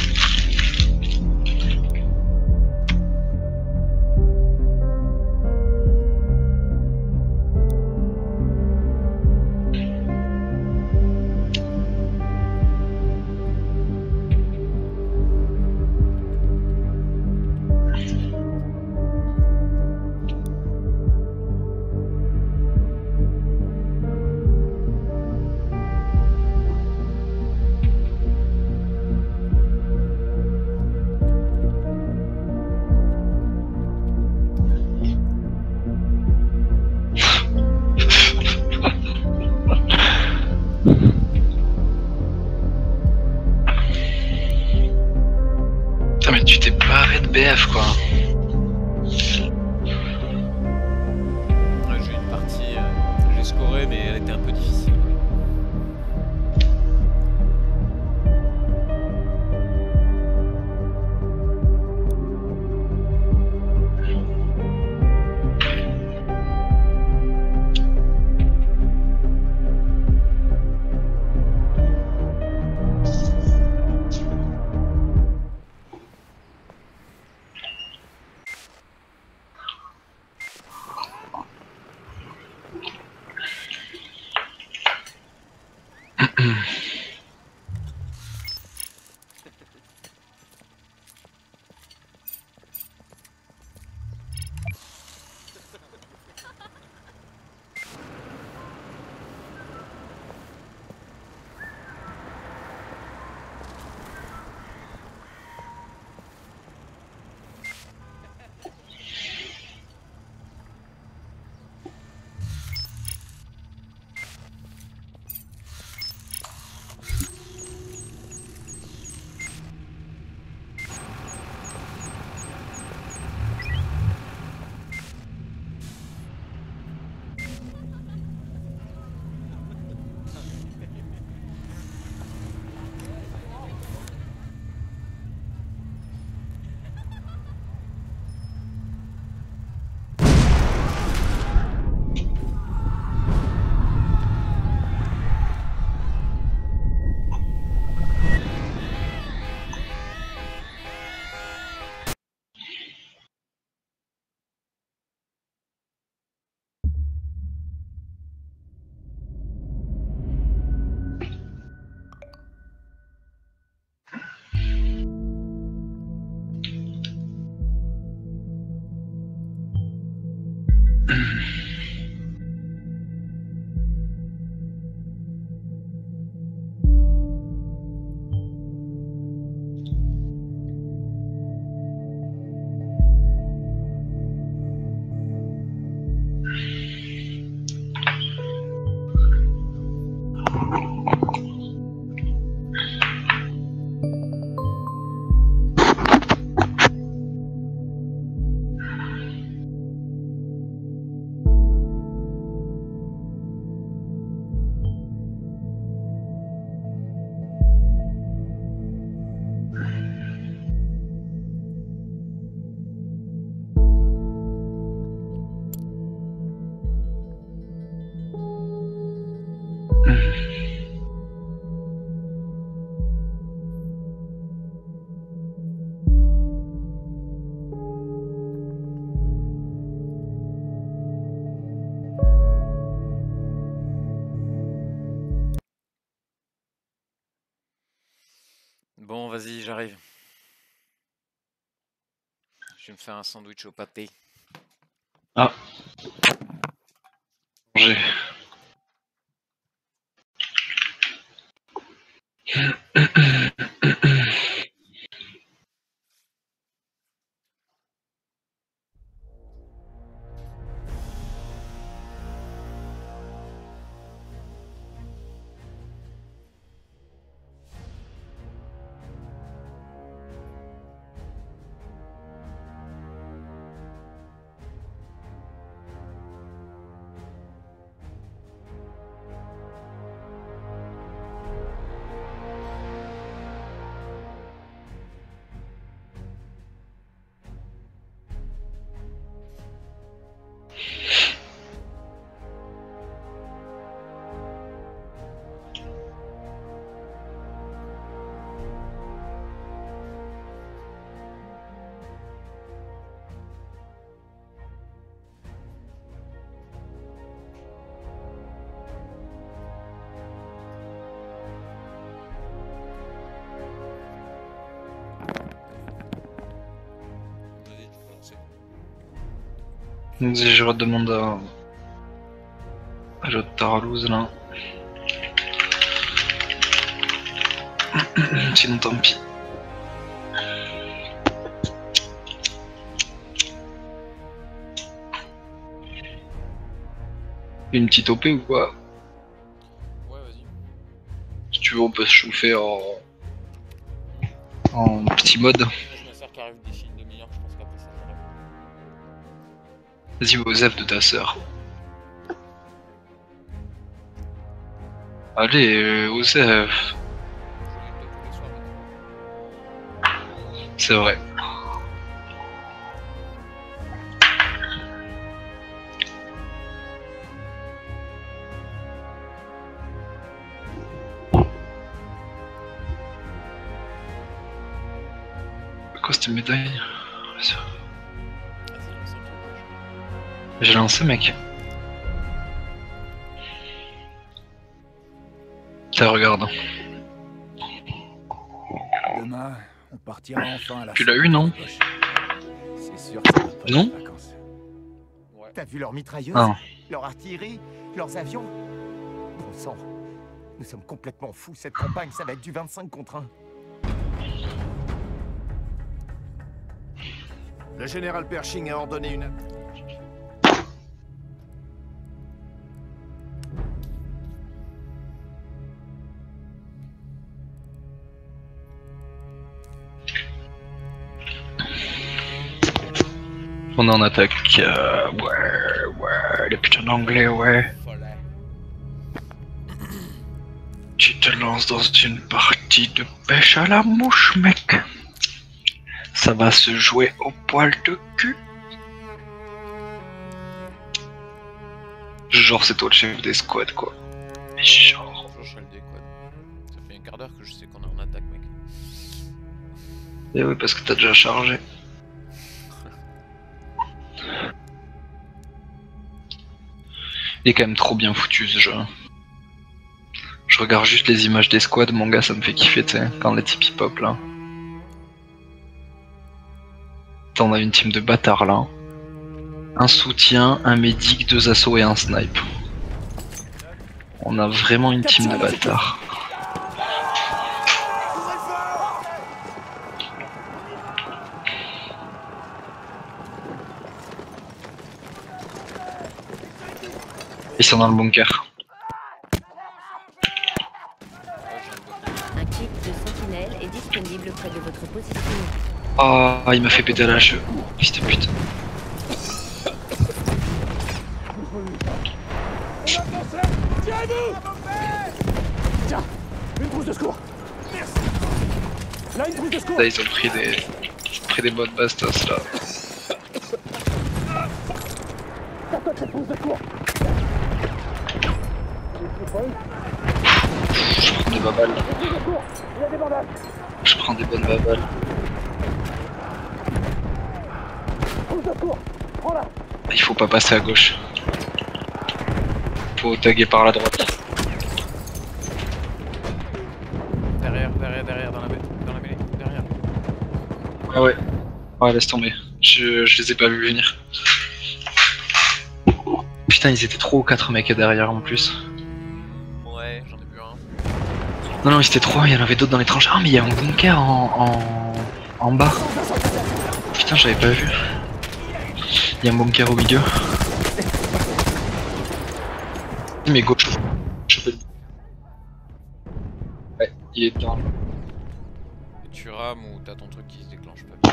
B F quoi. Ouais, j'ai une partie, euh, j'ai scoré mais elle était un peu difficile. Bon, vas-y, j'arrive. Je vais me faire un sandwich au pâté. Ah. J'ai... Vas-y, je redemande à... à l'autre Tarlouse là. Sinon tant pis. Une petite O P ou quoi? Ouais, vas-y. Si tu veux, on peut se chauffer en... en petit mode. Je me sers qui arrive d'ici une demi-heure, je pense qu'après ça fera. Vas-y, Osef de ta sœur. Allez, euh, Osef. C'est vrai. Quoi cette médaille? J'ai lancé, mec. Tiens, regarde. Demain, on partira enfin à la... Tu l'as eu, non? C'est sûr que ça va pas Non. être des vacances. T'as vu leurs mitrailleuses, Ah. leur artillerie, leurs avions? Bon sang, nous sommes complètement fous. Cette campagne, ça va être du vingt-cinq contre un. Le général Pershing a ordonné une... On est en attaque. Euh, ouais, ouais, les putains d'anglais, ouais. Tu te lances dans une partie de pêche à la mouche, mec. Ça va se jouer au poil de cul. Genre, c'est toi le chef des squads, quoi. Mais genre. Je suis le des quads. Ça fait un quart d'heure que je sais qu'on est en attaque, mec. Et oui, parce que t'as déjà chargé. Il est quand même trop bien foutu ce jeu. Je regarde juste les images des squads, mon gars, ça me fait kiffer, tu sais, quand les types pop là. T'en as une team de bâtards là. un soutien, un médic, deux assauts et un snipe. On a vraiment une team de bâtards. Ils sont dans le bunker. Un kit de sentinelle est disponible près de votre position. Oh, il m'a fait péter la cheveux. Fils de pute. Tiens, une trousse de secours. Là, une trousse de secours. Là, ils ont pris des, ils ont pris des bonnes bastos là. T'as cette trousse de secours. Je prends des babales. Il y a des bandages. Je prends des bonnes babales. Trousse de secours. Prends-la. Il faut pas passer à gauche. Faut taguer par la droite. Derrière, derrière, derrière, dans la mêlée, dans la mêlée, derrière. Ah ouais. Ouais, laisse tomber. Je, je les ai pas vus venir. Putain, ils étaient trop quatre mecs derrière en plus. Ouais, j'en ai vu un. Non, non, ils étaient trois, il y en avait d'autres dans les tranches. Ah, mais il y a un bunker en, en, en bas. Putain, j'avais pas vu. Il y a un bunker au milieu. Mais gauche. Je peux... Ouais, il est dedans. Tu rames ou t'as ton truc qui se déclenche pas.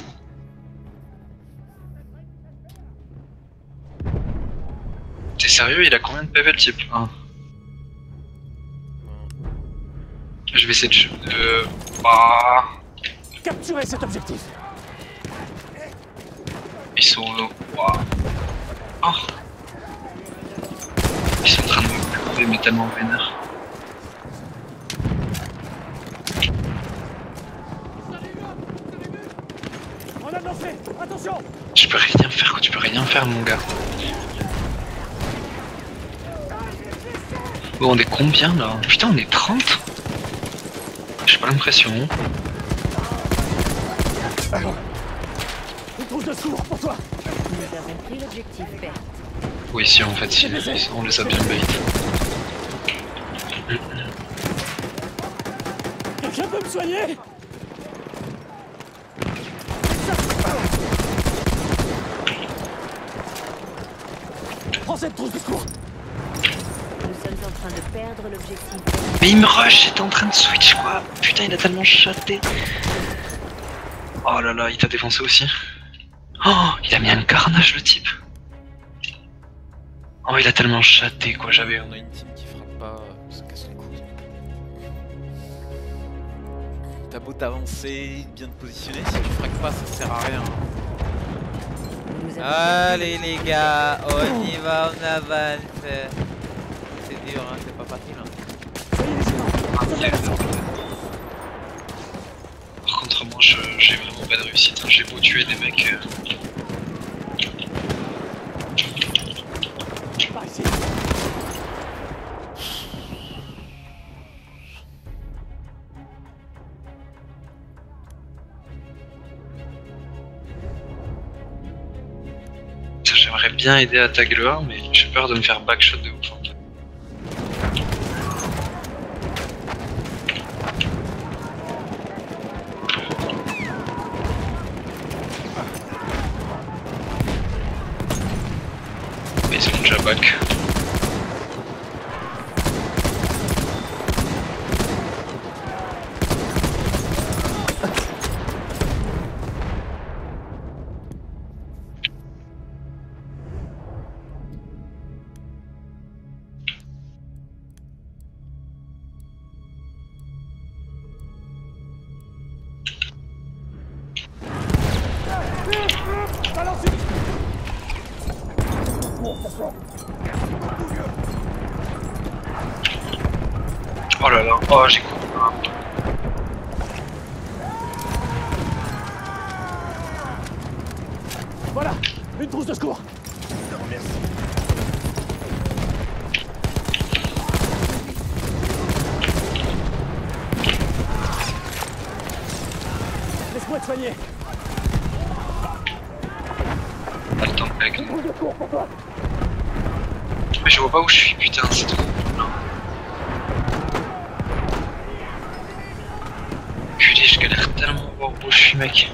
T'es sérieux? Il a combien de P V le type? Un. Je vais essayer de... Euh... Ah. Capturez cet objectif. Ils sont... Wow. Oh. Ils sont en train de me couper mais tellement vénère. On a lancé. Attention. Tu peux rien faire, tu peux rien faire mon gars. Bon, on est combien là? Putain, on est trente. J'ai pas l'impression. Une trousse de secours pour toi. Nous avons pris l'objectif vert. Oui, si en fait, si, on les a bien bait. Quelqu'un peut me soigner? Prends cette trousse de secours. Nous sommes en train de perdre l'objectif. Mais il me rush, j'étais en train de switch quoi. Putain, il a tellement chaté. Oh là là, il t'a défoncé aussi. Oh, il a mis un carnage le type. Oh, il a tellement chaté quoi, j'avais... On a une team qui frappe pas, ça casse les couilles. T'as beau t'avancer, bien te positionner, si tu frappes pas, ça sert à rien. Allez les gars, on y va, on avance. C'est dur, hein, c'est pas facile. Hein. Par contre, moi j'ai vraiment pas de réussite. Hein. J'ai beau tuer des mecs. Euh... J'aimerais bien aider à tag le un, mais j'ai peur de me faire backshot de ouf. En fait. Mais ils sont déjà back. Oh là là, oh j'ai couru. Voilà, une trousse de secours. Merci. Laisse-moi te soigner. Attends. avec nous. Mais je vois pas où je suis, putain, c'est trop cool. Putain, je galère tellement à voir où je suis, mec.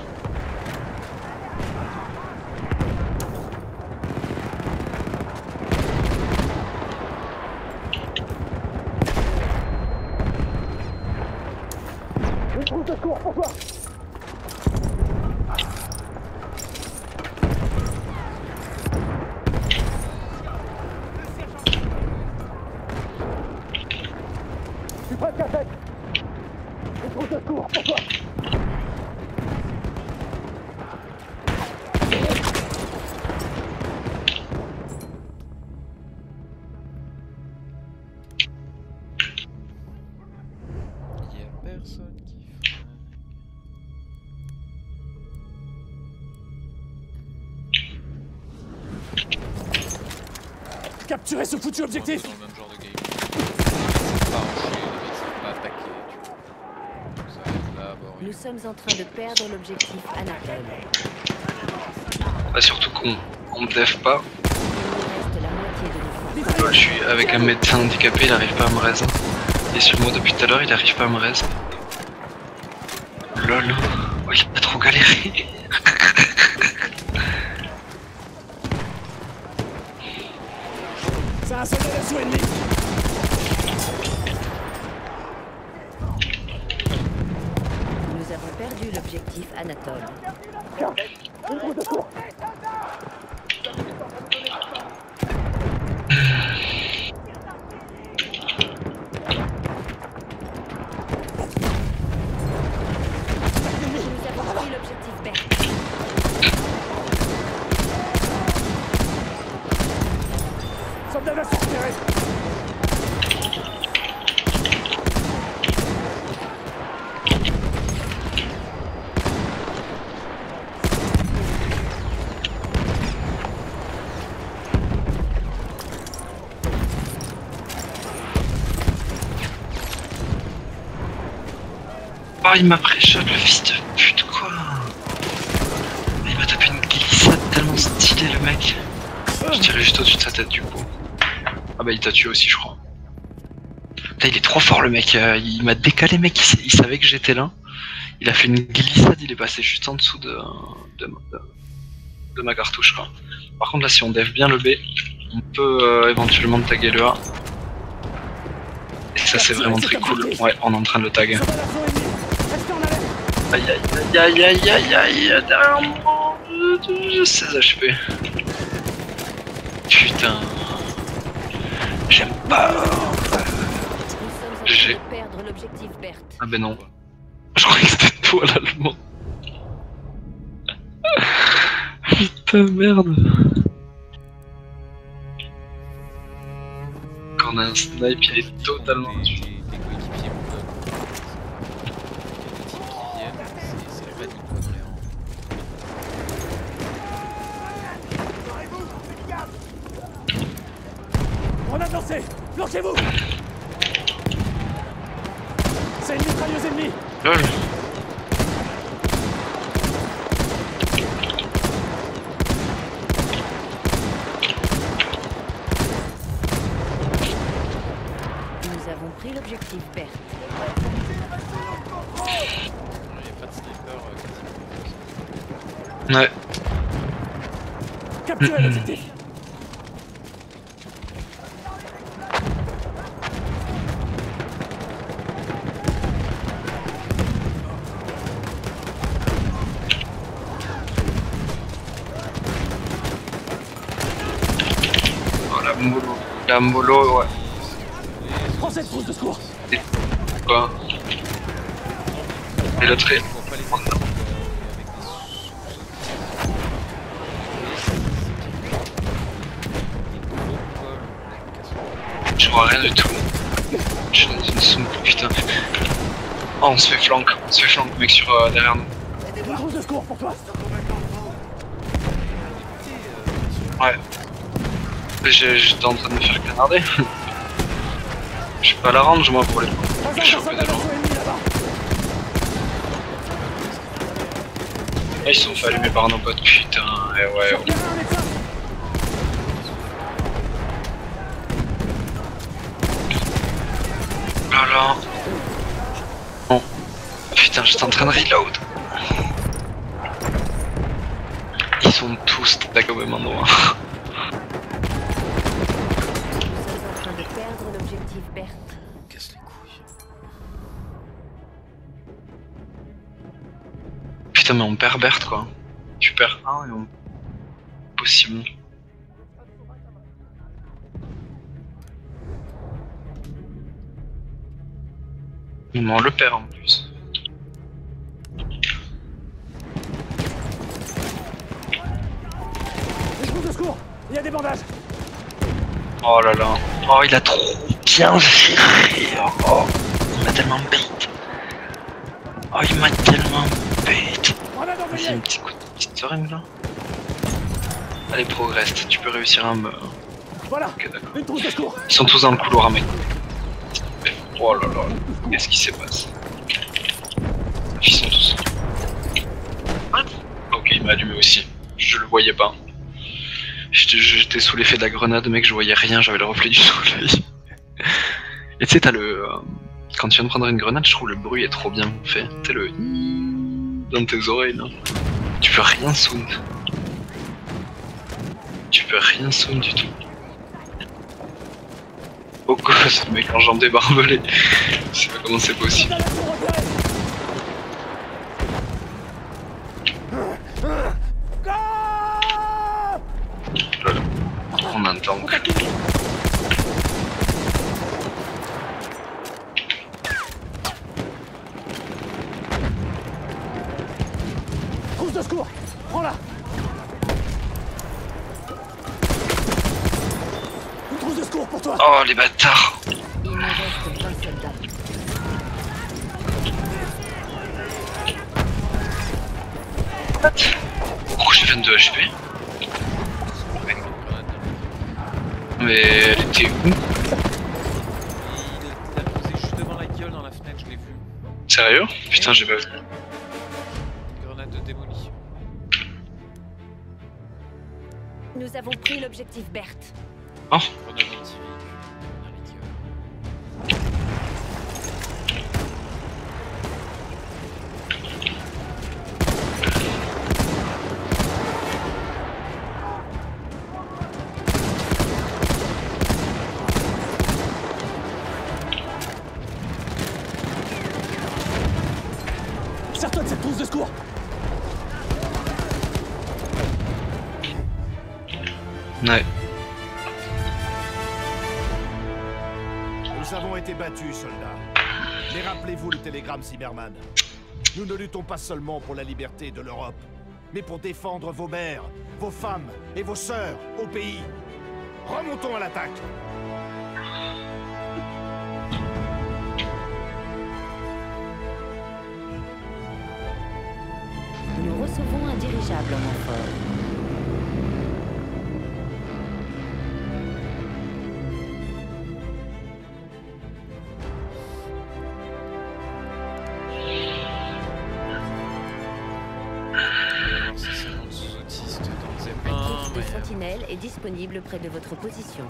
Une trousse de secours pour toi. Je suis presque à sec. Une trousse de secours pour toi. Personne qui Capturez ce foutu objectif. dans le même genre de game. Pas enchaîner, les mecs savent pas attaquer, tu vois. Ça va être là, bon, Nous sommes en train de perdre l'objectif Anatole. Bah surtout qu'on on me dev pas. Il nous reste la moitié de nos forces. Moi, je suis avec un médecin handicapé, il arrive pas à me raise. Et sur moi depuis tout à l'heure, il arrive pas à me raise. Lol. Oh, il a trop galéré. C'est un soldat d'assaut ennemi. Nous avons perdu l'objectif Anatole. Tiens, une trousse de secours. Nous avons pris l'objectif Berthe. Soldat d'assaut repéré. Oh, il m'a pré-shot, le fils de pute, quoi. Il m'a tapé une glissade tellement stylée, le mec. Je tirais juste au-dessus de sa tête, du coup. Ah bah, il t'a tué aussi, je crois. Putain, il est trop fort, le mec. Il m'a décalé, mec. Il, il savait que j'étais là. Il a fait une glissade, il est passé juste en dessous de, de, de, de ma cartouche, quoi. Par contre, là, si on dev bien le B, on peut euh, éventuellement taguer le A. Et ça, c'est vraiment très cool. Ouais, on est en train de le tag. Aïe aïe aïe aïe aïe aïe aïe, derrière moi, seize H P. Putain. J'aime pas. Nous sommes en train J'ai- de perdre l'objectif Berthe. Ah ben non. Je croyais que c'était toi l'allemand. Putain merde. Quand on a un snipe, il est totalement des, dessus. des, des coéquipiers mon pote. Il y a des teams qui viennent, c'est c'est la panique quoi dans les rangs. Grenade lancée. Bloquez-vous. C'est une mitrailleuse ennemie. Lol. Nous avons pris l'objectif Berthe. Il n'y a pas de sniper euh, quasiment. Ouais. Capturez l'objectif. Oh la molo. La molo, ouais. Prends cette trousse de secours. Quoi. Et l'autre est. On voit pas les ennemis euh, avec des sous. Je vois rien du tout. Je suis dans une soupe, putain. Oh, on se fait flank, on se fait flank, mec, sur euh, derrière nous. Une trousse de secours pour toi. Ouais. J'ai- J'étais en train de me faire canarder. Je vais pas la rendre, moi, pour les. Un Je soldat chope des gens. d'assaut ennemi là-bas. Là, ils se sont fait allumer par nos potes, putain. Et ouais, J'ai ouais. repéré un médecin. j'étais en train de reload. Ils sont tous stack au même endroit. Nous sommes en train de perdre l'objectif Berthe. Casse les couilles. Putain mais on perd Berthe quoi. Tu perds un et on... Possible. Mais on le perd en plus. Une trousse de secours. Il y a des bandages. Oh là là. Oh il a trop bien géré. Oh il m'a tellement bait. Oh il m'a tellement bait. C'est un petit coup de petite seringue là. Allez progresse, tu peux réussir à me... Voilà. Ok d'accord. Une trousse de secours. Ils sont tous dans le couloir mec. Oh là là. Qu'est-ce qui s'est passé? Ils sont tous... Ok il m'a allumé aussi. Je le voyais pas. J'étais sous l'effet de la grenade mec, je voyais rien, j'avais le reflet du soleil. Et tu sais t'as le... Euh, quand tu viens de prendre une grenade, je trouve le bruit est trop bien fait. Tu sais le... dans tes oreilles là. Tu peux rien sound. Tu peux rien sound du tout. Oh quoi, ce mec en jambe débarbelée. Je sais pas comment c'est possible. Voilà. On a un tank. Trousse de secours. Prends-la. Une trousse de secours pour toi. Oh les bâtards. Il me reste vingt soldats. Pourquoi j'ai vingt-deux H P? Mais elle était où? Il l'a posé juste devant la gueule dans la fenêtre, je l'ai vu. Sérieux? Putain j'ai pas vu. Grenade de démolition. Nous avons pris l'objectif Berthe. Oh. Grenade anti-véhicule. Dans les gueules. Sers-toi de cette trousse de secours. Ouais. Nous avons été battus, soldats. Mais rappelez-vous le télégramme Cyberman. Nous ne luttons pas seulement pour la liberté de l'Europe, mais pour défendre vos mères, vos femmes et vos sœurs au pays. Remontons à l'attaque. Nous recevons un dirigeable en renfort. Un kit de sentinelle est disponible près de votre position.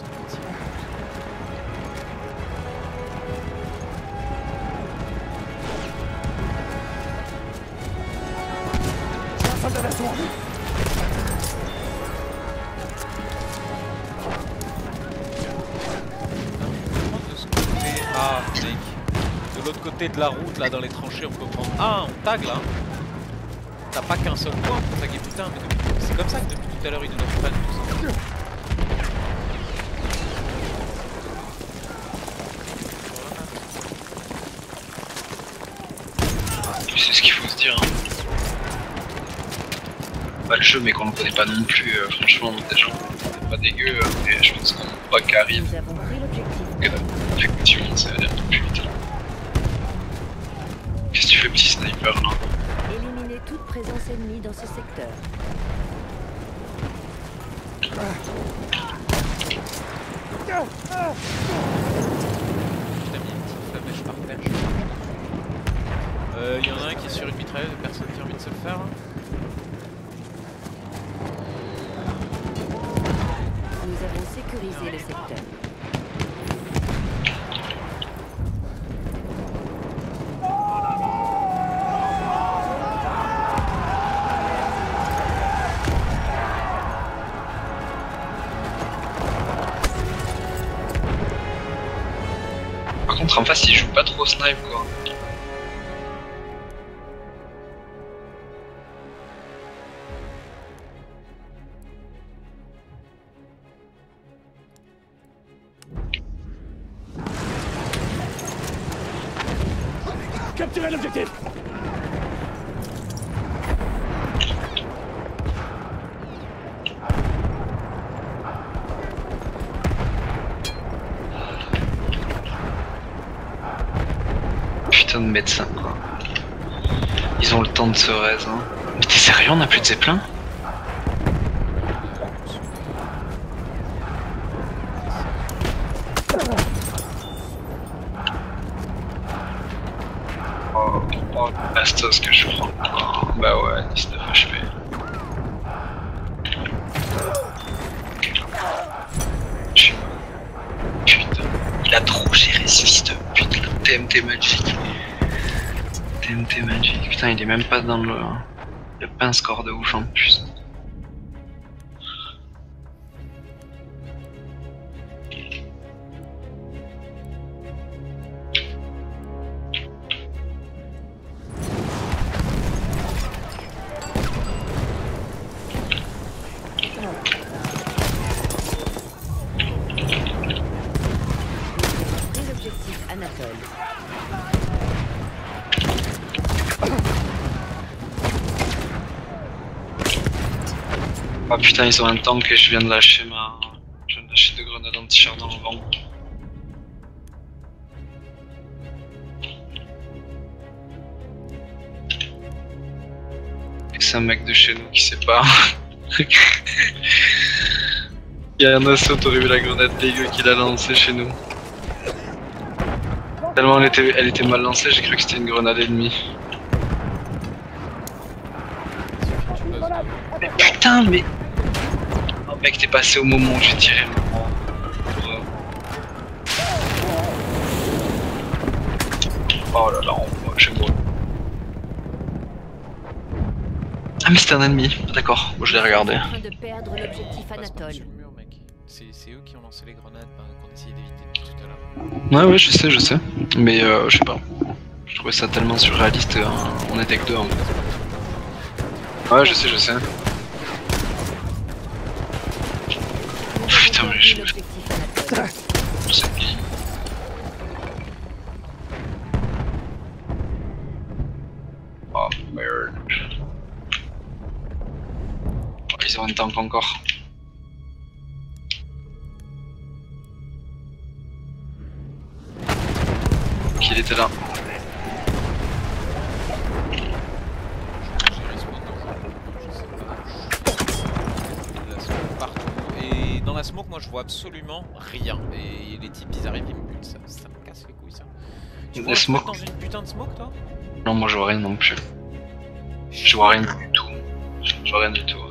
Soldat d'assaut. Ah mec. De l'autre côté de la route, là dans les tranchées, on peut prendre. Ah, on tag là. T'as pas qu'un seul point pour taguer, putain, mais depuis... c'est comme ça que depuis tout à l'heure ils nous en prennent tout ça. C'est ce qu'il faut se dire. Hein. Bah, le jeu, mais qu'on le connaît pas non plus, euh, franchement, déjà, c'est pas dégueu, euh, et je pense qu'on pas qu'arrive. Nous avons pris l'objectif. Ok, d'accord. Effectivement, ça va aller un peu plus vite. Qu'est-ce que tu fais, petit sniper là? Éliminez toute présence ennemie dans ce secteur. Flèche par terre. Euh, il y en a un qui est sur une mitrailleuse, personne qui a envie de se le faire. Hein. Nous avons sécurisé le secteur. contre, en face, il joue pas trop snipe, quoi. Capturez l'objectif. Putain de médecin, quoi. Ils ont le temps de se raise, hein. Mais t'es sérieux, on a plus de zeppelin? Oh, oh, Bastos que je prends. Oh, bah ouais, dix-neuf H P. Putain, il a trop géré ce fils de putain. T M T magique. T M T magique. Putain, il est même pas dans le... Il a pas un score de ouf en plus. Ah putain, ils ont un tank et je viens de lâcher ma... Je viens de lâcher deux grenades anti-char dans le vent. Et c'est un mec de chez nous qui sait pas. Il y a un assaut, t'aurais vu la grenade dégueu qu'il a lancée chez nous. Tellement elle était, elle était mal lancée, j'ai cru que c'était une grenade ennemie. Mais putain, mais... Oh mec, t'es passé au moment où j'ai tiré le moment. Oh là là, on... je vais mourir. Ah mais c'était un ennemi, d'accord, bon, je l'ai regardé. En train de perdre l'objectif Anatole. C'est eux qui ont lancé les grenades ben, qu'on essayait d'éviter depuis tout à l'heure. Ouais ouais, je sais, je sais. Mais euh, je sais pas. Je trouvais ça tellement surréaliste, euh, on était que deux en fait. Ouais, je sais, je sais. Putain, mais je... Je sais qui. Oh merde. Oh, ils ont un tank encore. Ok, il était là. Dans la smoke, moi je vois absolument rien. Et les types ils arrivent, ils me butent, ça, ça me casse les couilles ça. Tu vois smoke... dans une putain de smoke toi? Non, moi je vois rien non plus. Je vois rien du tout. Je vois rien du tout.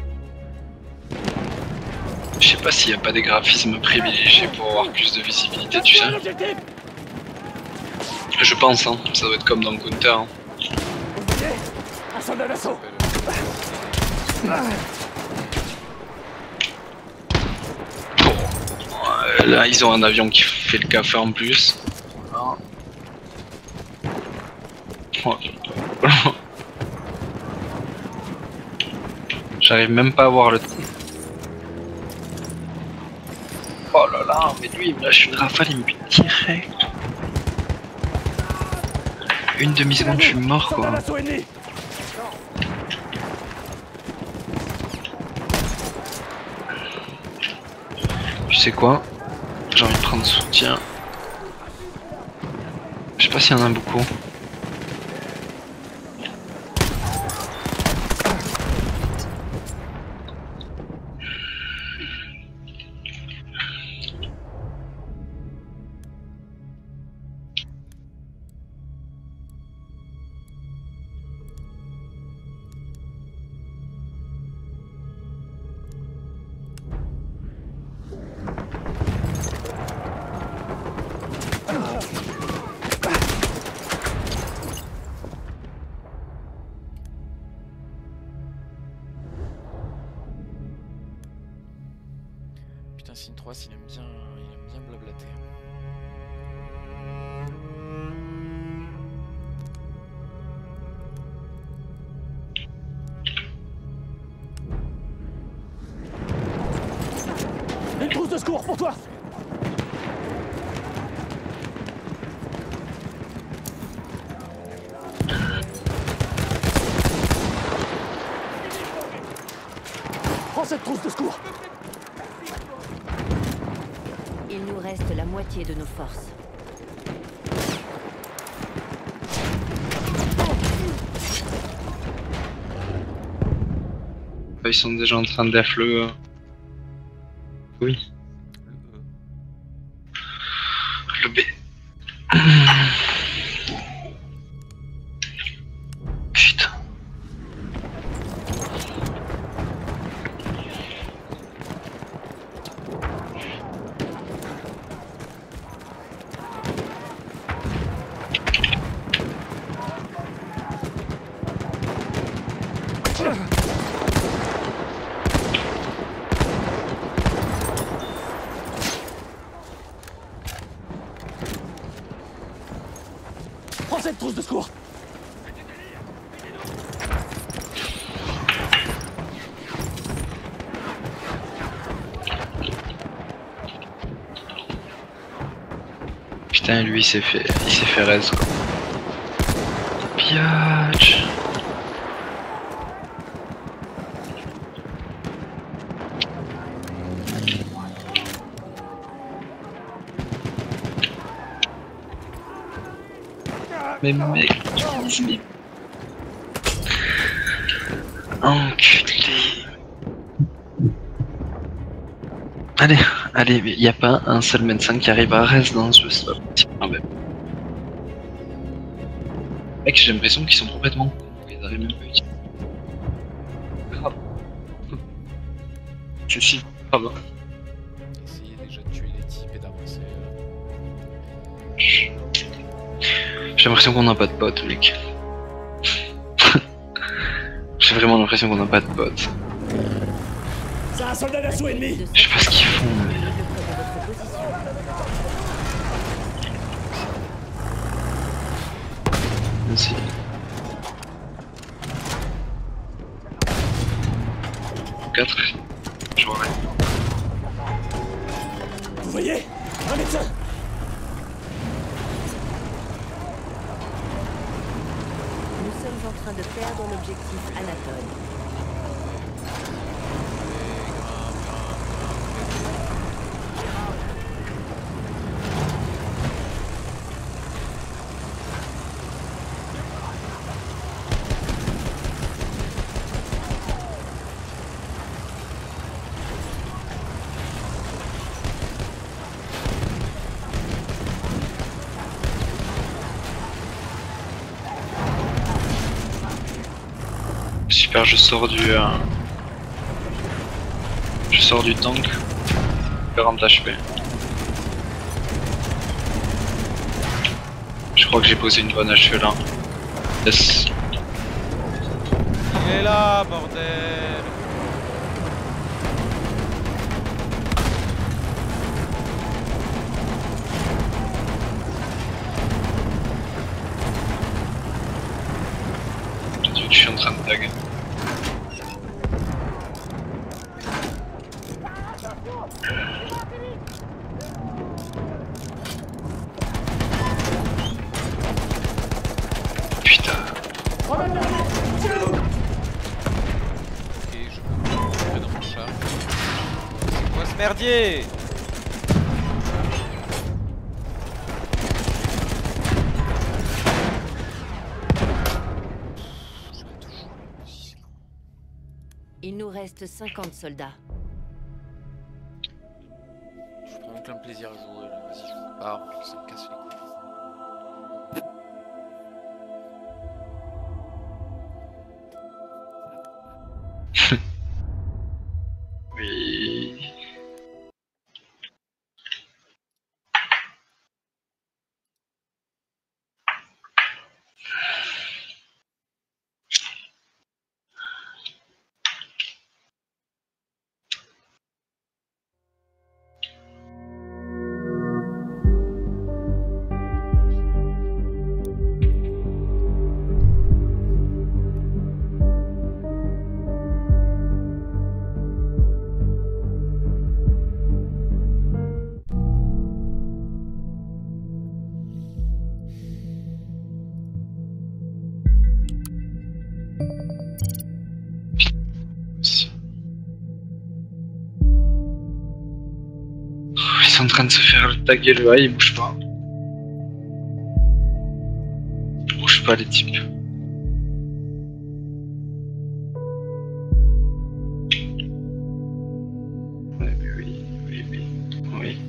Je sais pas s'il n'y a pas des graphismes privilégiés pour avoir plus de visibilité, tu sais. Je pense, hein. Ça doit être comme dans Counter. Hein. Un soldat d'assaut. Là, ils ont un avion qui fait le café en plus. J'arrive même pas à voir le... Oh là là, mais lui il me lâche une rafale, il me bute direct. Une demi-seconde, je suis mort quoi. Tu sais quoi? J'ai envie de prendre soutien. Je sais pas s'il y en a beaucoup. Putain, Sin trois, il aime bien, il aime bien blablater. Une trousse de secours pour toi. Prends cette trousse de secours. Il nous reste la moitié de nos forces. Ils sont déjà en train d'F le... Oui. Le B. Putain. Prends cette trousse de secours. Putain, lui il s'est fait, il s'est fait raise quoi. Biatch. Mais mec, mais... Enculé. Allez, allez, il n'y a pas un seul médecin qui arrive à rester dans ce jeu, c'est pas possible. Ah ben. Mec, j'ai l'impression qu'ils sont complètement cons, ils arrivent même pas à utiliser. Grave. C'est si grave. Essayez déjà de tuer les types et d'avancer. J'ai l'impression qu'on n'a pas de potes, mec. J'ai vraiment l'impression qu'on n'a pas de potes. C'est un soldat d'assaut ennemi. Je sais pas ce qu'ils font, mais... Vas-y. quatre. Je vois rien. Vous voyez? Un médecin. Nous sommes en train de perdre l'objectif Anatole. Super, je sors du... Euh... Je sors du tank. quarante H P. Je crois que j'ai posé une bonne H E là. Yes. Il est là, bordel. Je suis en train de tag. Putain. Ok, je peux rentrer dans mon char. C'est quoi ce merdier? Il nous reste cinquante soldats. Je prends plein de plaisir à jouer là, vas-y, je pars, ça me casse les couilles. Oui. sont en train de se faire taguer le A, ils bougent pas. Ils bougent pas les types. Ouais, mais oui, oui, oui, oui.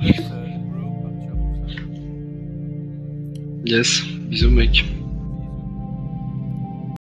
Yes, bisous mec.